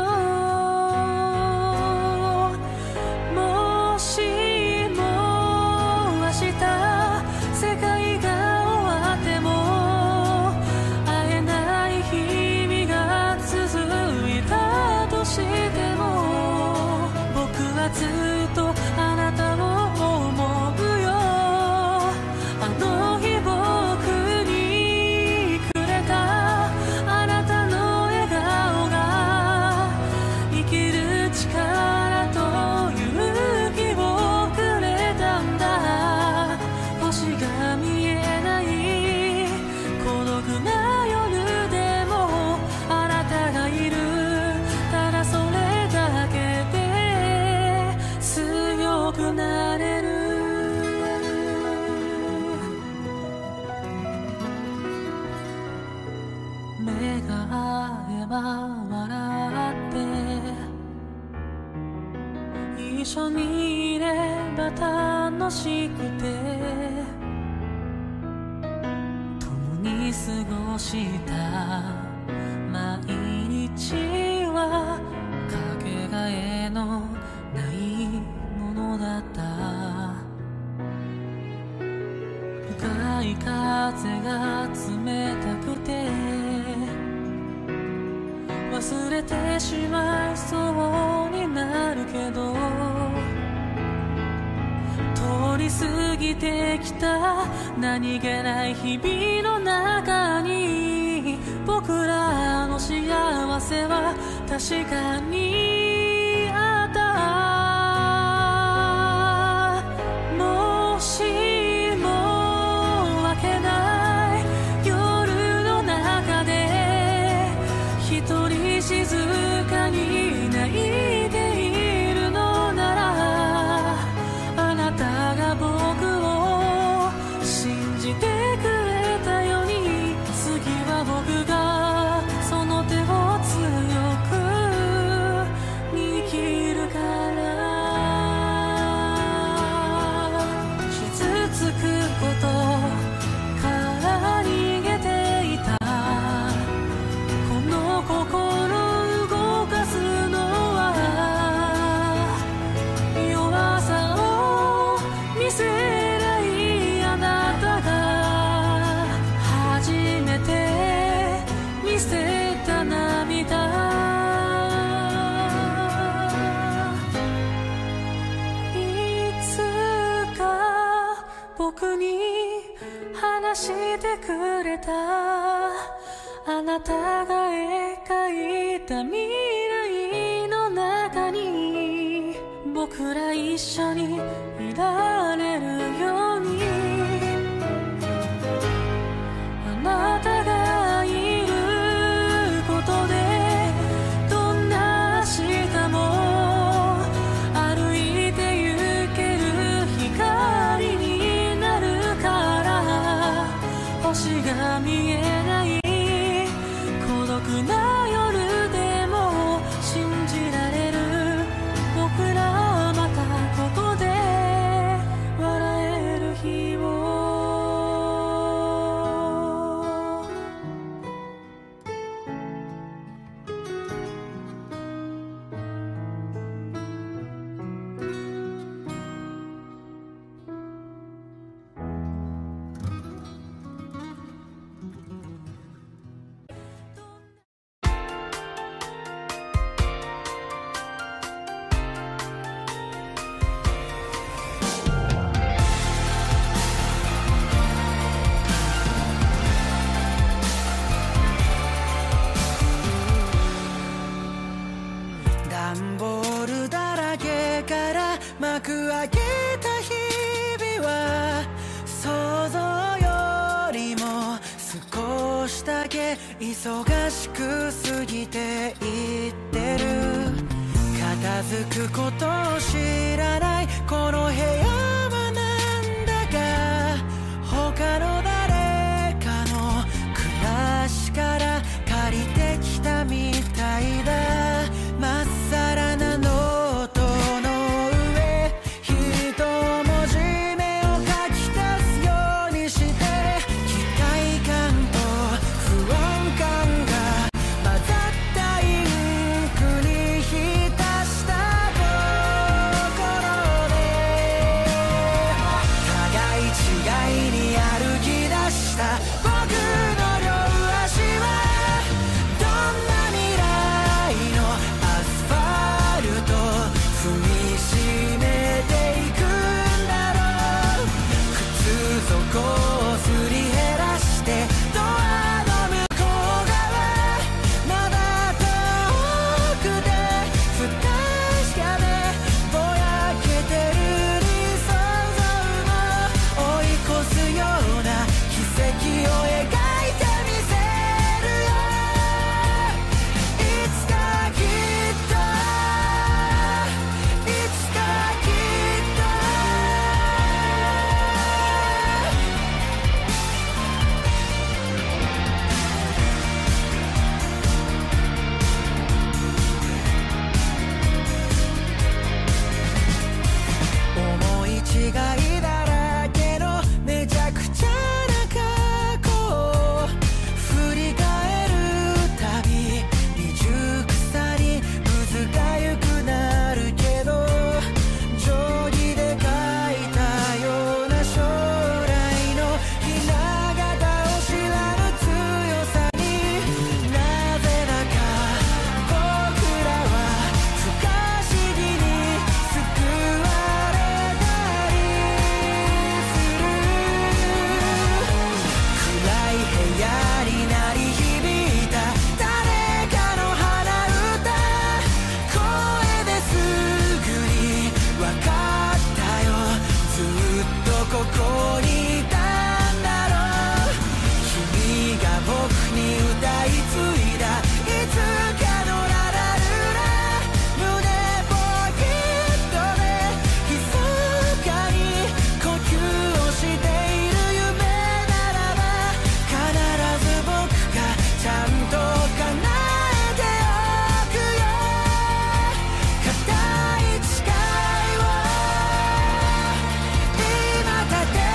もしも明日世界が終わっても会えない日々が続いたとしても僕はずっとあなたを思うよ。あの日僕にくれたあなたの笑顔が生きる力と勇気をくれたんだ。星が見えない孤独な夜でもあなたがいる。ただそれだけで強くなれる。目が合えば笑って一緒にいれば楽しくて共に過ごした毎日はかけがえのないものだった。向かい風が冷たくて忘れてしまいそうになるけど通り過ぎてきた何気ない日々の中に僕らの幸せは確かにあった。もしも明けない夜の中で一人静かに泣いているのならあなたが僕を信じてくれたように次は僕がその手を強く握るから。傷つくことから逃げていたこの心動かすのは弱さを見せないあなたが初めて見せた涙。いつか僕に話してくれたあなたが描いた未来の中に僕ら一緒にいられるようにあなたがいることでどんな明日も歩いて行ける光になるから星が見えない孤独な夜でも信じられる僕らまたここできていってる。片付くことを知らないこの部屋はなんだか他の誰かの暮らしから借りてきたみたいだ。まっさらなノートの上一文字目を書き足すようにして期待感と不安感が混ざったインクに浸したところで互い違いに歩き出した僕の両足はどんな未来のアスファルト踏みしめていくんだろう。靴底をすり減らしてドアの向こう側まだ遠くで不確かでぼやけてる理想像も追い越すような奇跡を描いてみせるよ。いつかきっといつかきっと思い違いだらけのめちゃくちゃな過去を振り返るたび未熟さにうずがゆくなるけど定規で描いたような将来のひな形を知らぬ強さになぜだか僕らは不可思議に救われたりする。暗い部屋に鳴り響いた誰かの鼻歌声ですぐに分かったよ。ずっとここにいたんだろう。君が僕に歌い継いだいつかのララルラ胸ポケットで密かに呼吸をしている夢ならば必ず僕がちゃんと叶えておくよ。固い誓いを今立てよ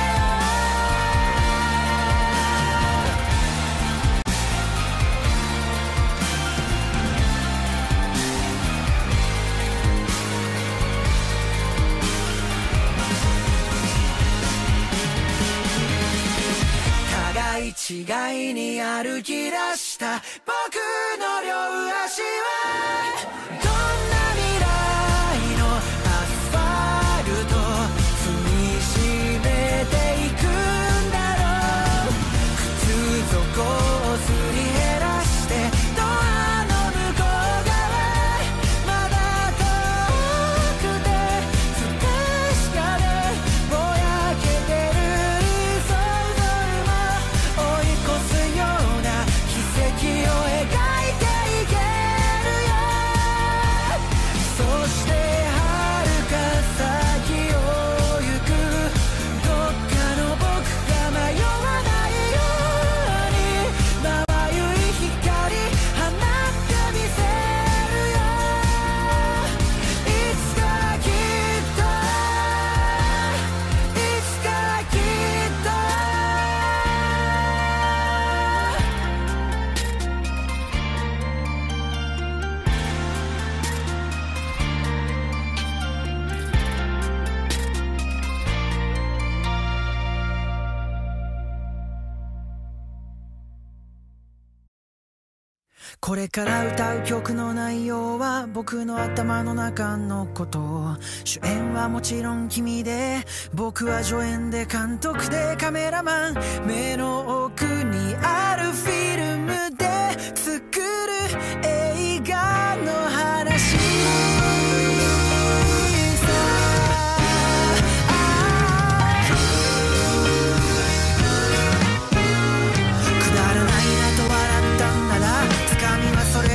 互い違いに歩き出した僕の両足はどんな未来のアスファルト踏みしめていくんだろう。靴底をすり減らしてドアの向こう側まだ遠くて不確かでぼやけてる理想像も追い越すような奇跡を描いていけるよ。そして遥か先を行くどっかの僕が迷わないようにまばゆい光放ってみせるよ。いつかきっといつかきっとこれから歌う曲の内容は僕の頭の中のこと。主演はもちろん君で僕は助演で監督でカメラマン。目の奥にあるフィルムで作る映画の話さ。くだらないなと笑ったんならつかみはそれ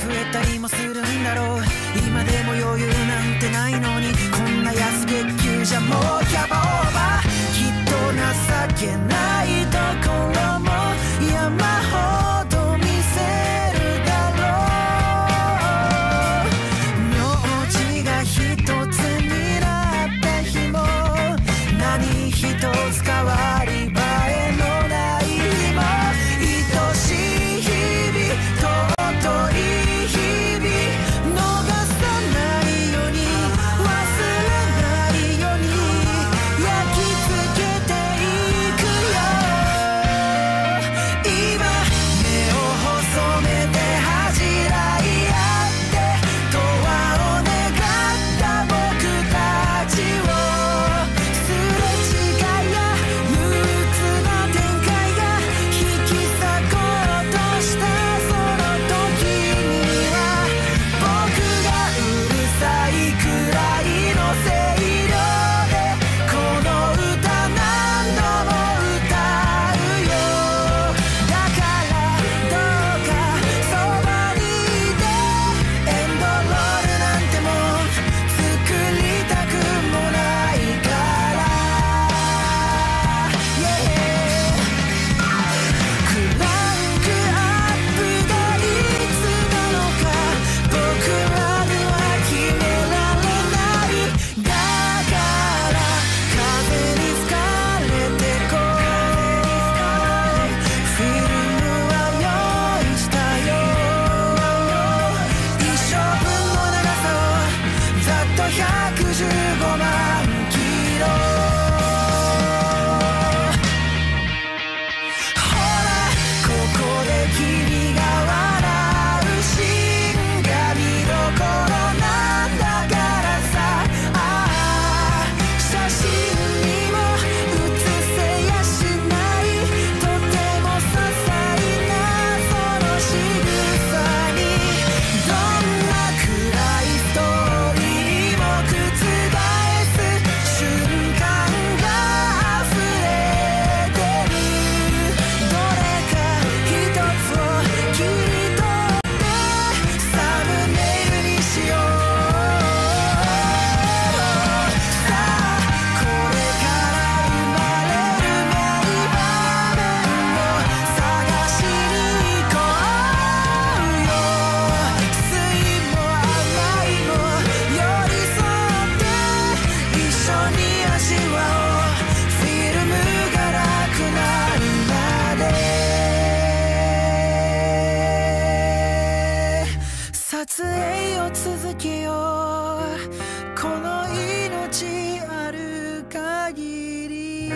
増えたりもするんだろう。今でも余裕なんてないのに、こんな安月給じゃもうキャバオーバー。きっと情けないところも山ほど見せるだろう。名字が一つになった日も何一つ変わり映えのない日も、愛しい日々尊い日々逃さないように忘れないように焼き付けていくよ。今目を細めて恥じらい合って永遠を願った僕たちを、すれ違いや憂鬱な展開が引き裂こうとしたその時には、僕がうるさいくらいの声量でこの歌何度も歌うよ。だからどうかそばにいて、エンドロールなんてもん作りたくもないから、yeah。 クランクアップがいつなのか僕らには決められない。だから風に吹かれてこう、フィルムは用意したよ。一生分の長さをざっと115万キロ。ほらここで君が笑うシーンが見どころなんだからさ。ああ写真にも写せやしない、とても些細なその仕草に、どんな暗いストーリーも覆す瞬間が溢れてる。どれか一つを切り取ってサムネイルにしよう。さあこれから生まれる名場面を探しに行こうよ。酸いも甘いも寄り添って一緒に味わおう。フィルムがなくなるまで撮影を続けよう、この命ある限り。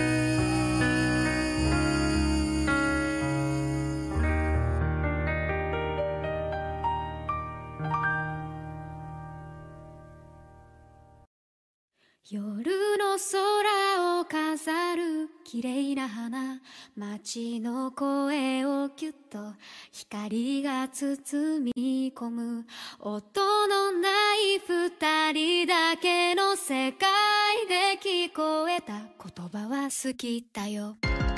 夜の空を飾る綺麗な花、街の声をぎゅっと光が包み込む、音のない二人だけの世界で聞こえた言葉は好きだよ。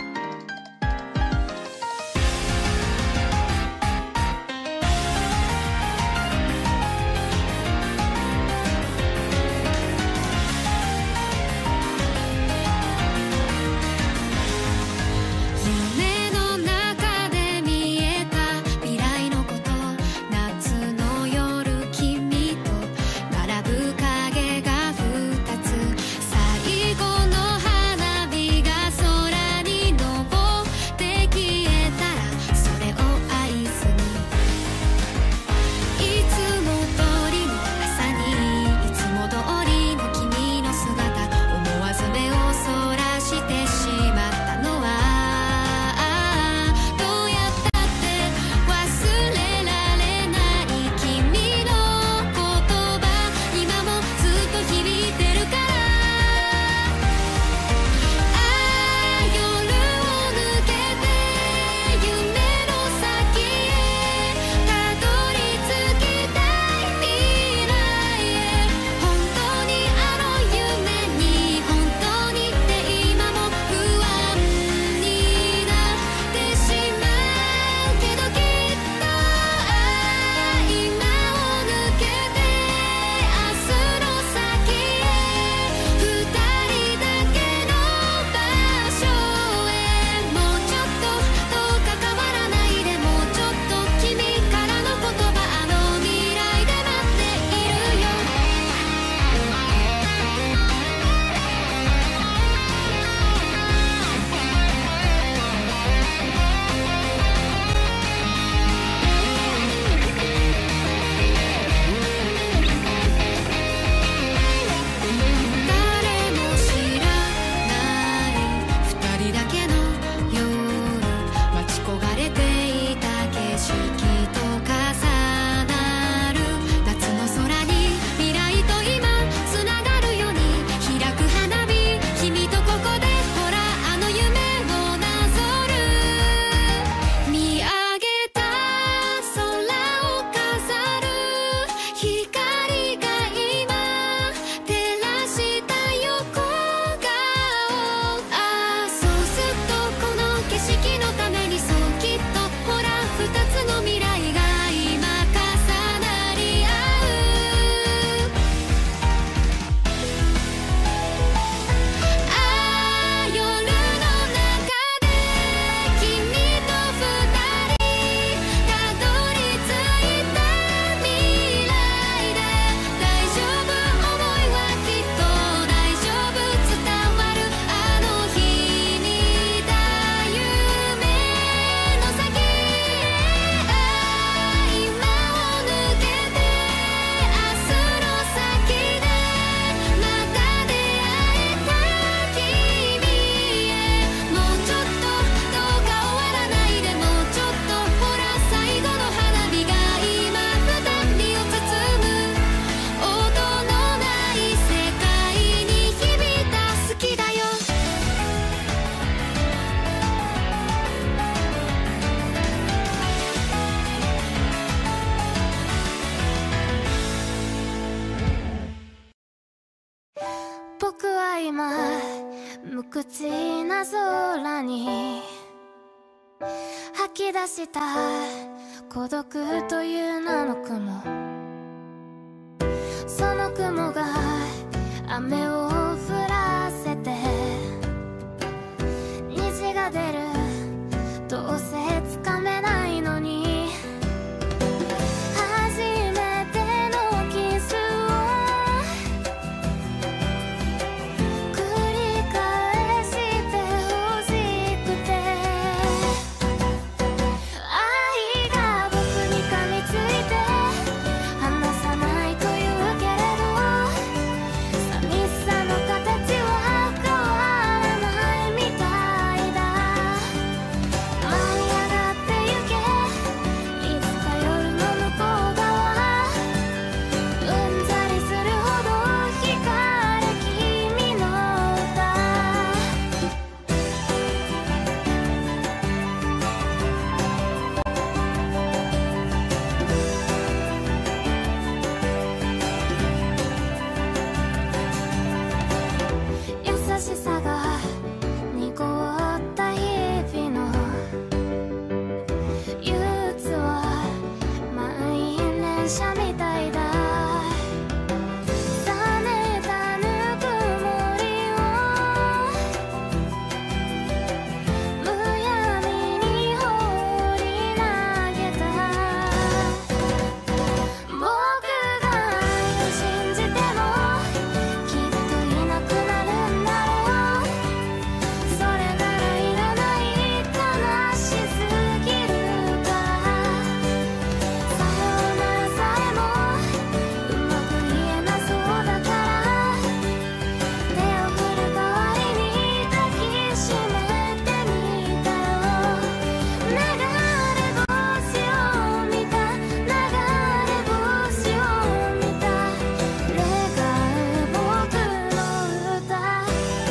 夢の中で見えた未来のこと、夏の夜君と並ぶ影が二つ、最後の花火が空に無知な空に吐き出した孤独という名の雲、その雲が雨を降らせて虹が出る、どうせつかめないのに初めてのキスを繰り返してほしくて、愛が僕に噛みついて離さないというけれど、寂しさの形は変わらないみたいだ。舞い上がってゆけ、いつか夜の向こう側、うんざりするほど光る君の歌。優しさが濁った日々の憂鬱は満員電車みたいだ。冷めたぬくもりをむやみに放り投げた。僕が愛を信じてもきっといなくなるんだろう。それならいらない、悲しすぎるから。さようならさえもうまく言えなそうだから、手を振る代わりに抱きしめてみたよ。流れ星を見た、流れ星を見た、願う僕の歌。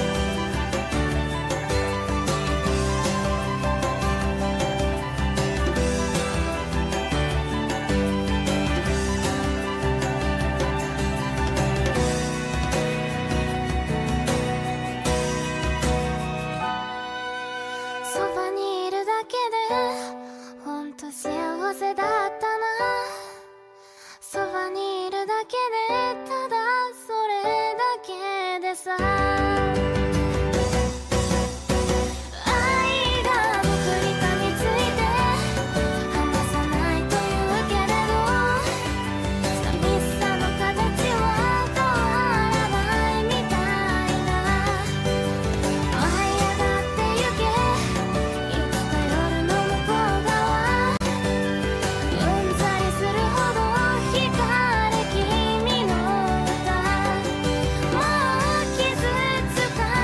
そばにいるだけでほんと幸せだったな。そばにいるだけでただそれだけでさ。愛が僕に噛みついて離さないというけれど、寂しさの形は変わらないみたいだ。舞い上がってゆけ、いつか夜の向こう側、うんざりするほど光る君の歌。もう傷つか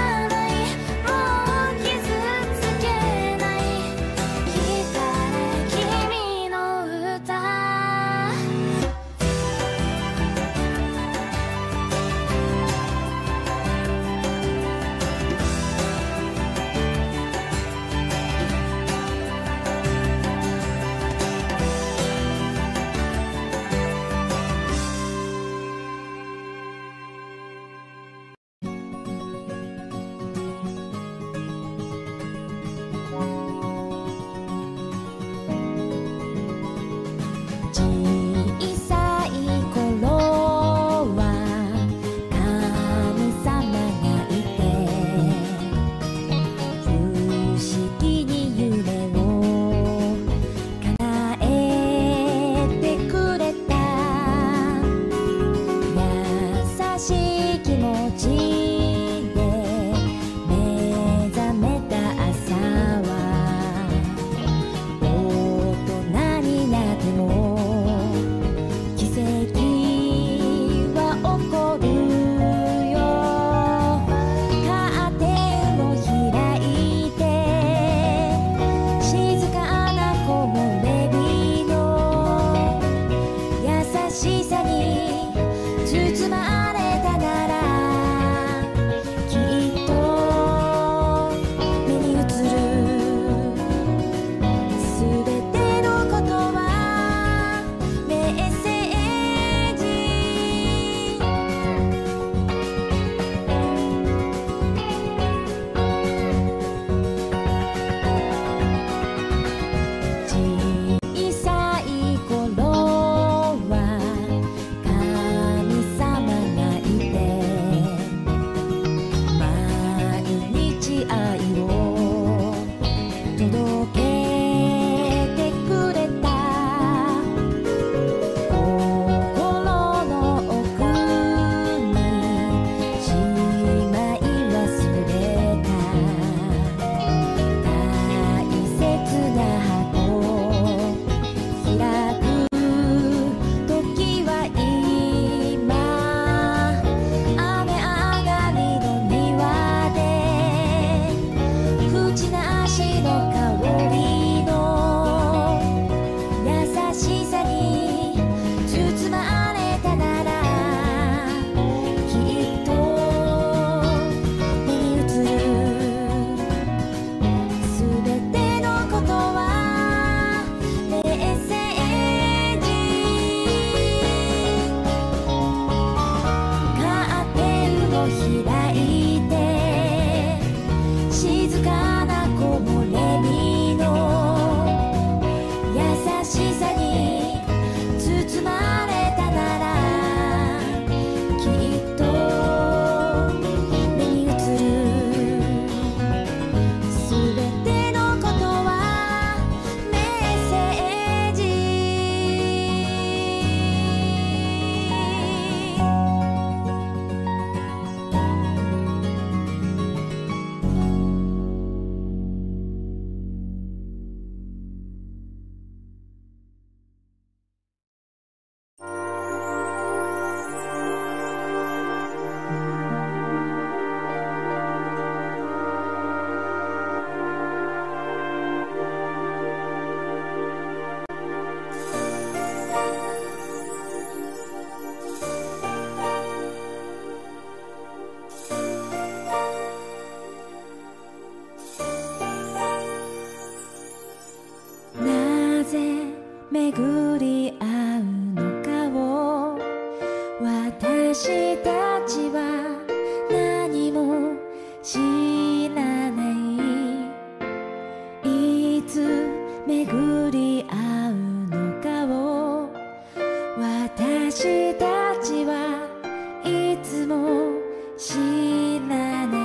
巡り合うのかを私たちはいつも知らない。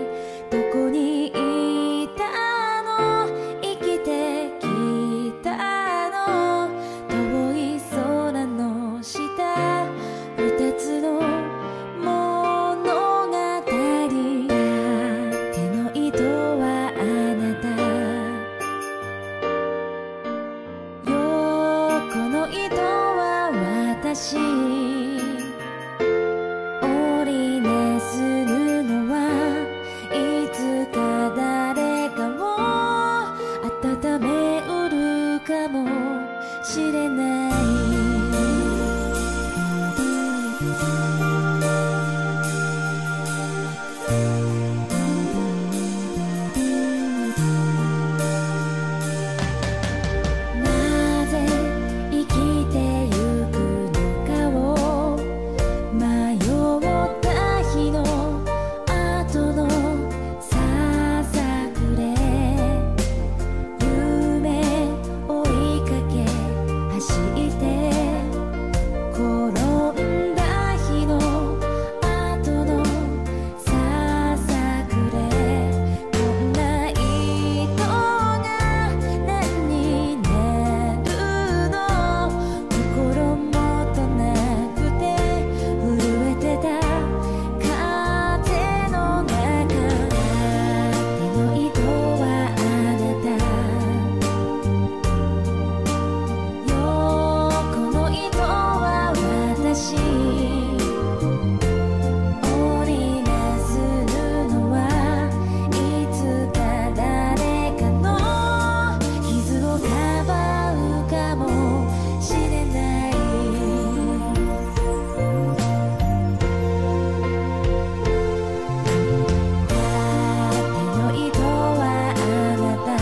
どこにいたの、生きてきたの、遠い空の下、二つの物語。手の糸はあなた、横の糸は私。織りなす布はいつか誰かを温めうるかもしれない。なぜ生きてゆくのかを迷った日の後のささくれ、夢追いかけ走って転んだ日の後のささくれ、こんな糸が何になるの、心もとなくて震えてた風の中。手の糸はあなた、横の糸は私。織りなす布はいつか誰かの傷をかばうかもしれない。手の糸はあなた、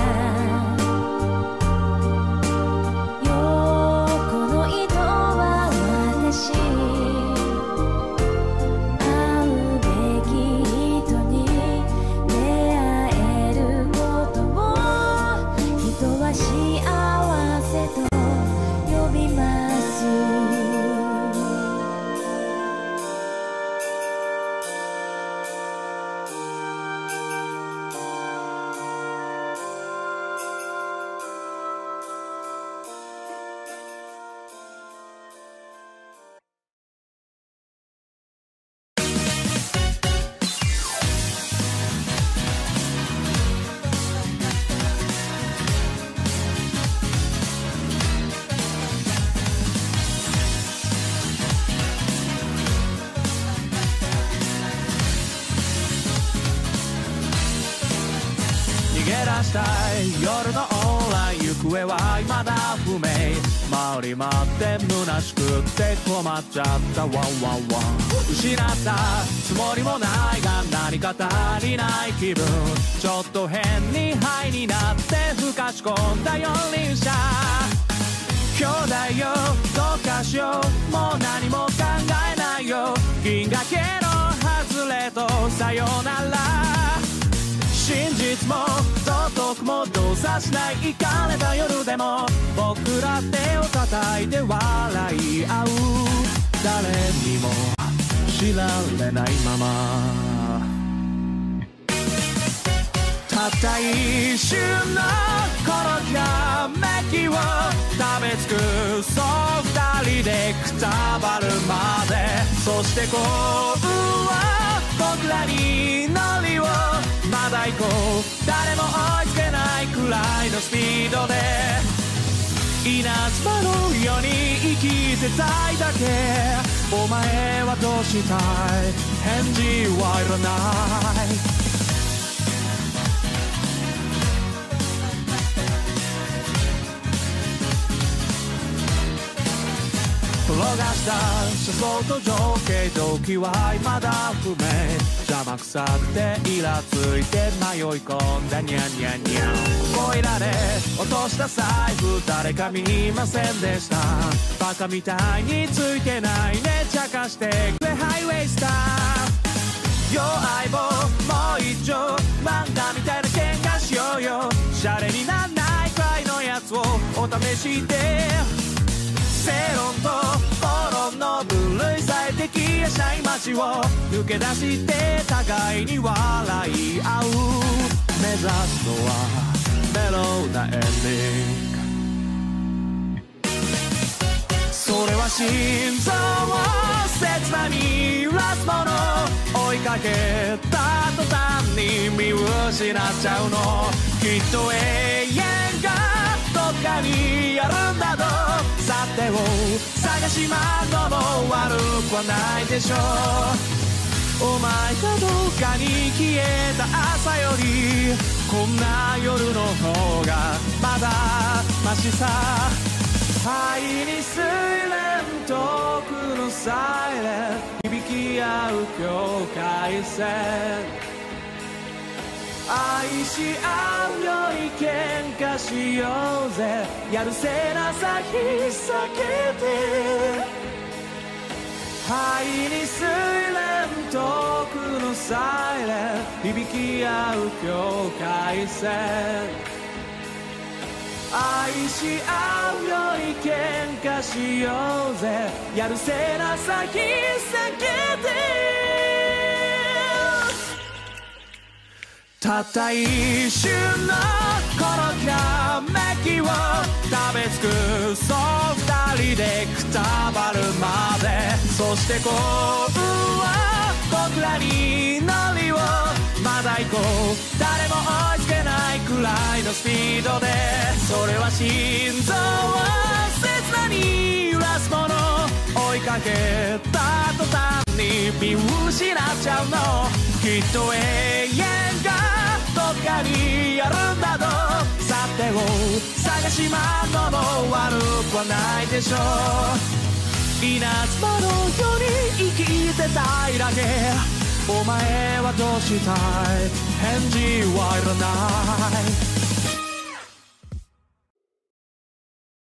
横の糸は私。会うべき人に出会えることを人は幸せと呼びます。 逃げ出したい夜のオーライ、行方は未だ不明。回り回って虚しくって困っちゃったワンワンワン。失ったつもりもないが何か足りない気分、ちょっと変にハイになってふかし込んだ四輪車。兄弟よどうかしよう、もう何も考えないよ、銀河系の外れとさよなら。真実も道徳も動作しないイカれた夜でも、僕ら手を叩いて笑い合う、誰にも知られないまま。たった一瞬のこのひらめきを食べ尽くそう二人でくたばるまで。そして幸運は僕らに乗りをまだ行こう、誰も追いつけないくらいのスピードで。稲妻のように生きてたいだけ、お前はどうしたい、返事はいらない。転がした車窓と情景、動機は未だ不明。邪魔くさくてイラついて迷い込んだニャンニャンニャン。ボイラで落とした財布誰か見ませんでした。バカみたいについてないね、茶化してくれハイウェイスター。よ相棒もう一丁漫画みたいな喧嘩しようよ、シャレになんないくらいのや試しで正論とフォローの分類最適やシャイ街を抜け出して互いに笑い合う目指すのはメロウなエンディングそれは心臓を切なに揺らすもの追いかけた途端に見失っちゃうのきっと永遠がどっかにあるんだとさてを探しまのも悪くはないでしょうお前がどっかに消えた朝よりこんな夜の方がまだマシさ愛に睡蓮遠くのサイレン響き合う境界線愛し合うより喧嘩しようぜやるせなさ引っ避けて愛に睡蓮遠くのサイレン響き合う境界線愛し合うより喧嘩しようぜやるせなさ引っ避けてたった一瞬のこのひらめきを食べ尽くそう二人でくたばるまでそして幸運は僕らに乗りをまだ行こう誰も追いつけないくらいのスピードでそれは心臓を切なに揺らすもの追いかけた途端に見失っちゃうのきっと永遠がどっかにあるんだとさてを探しまんのも悪くはないでしょう稲妻のように生きてたいだけお前はどうしたい返事はいらない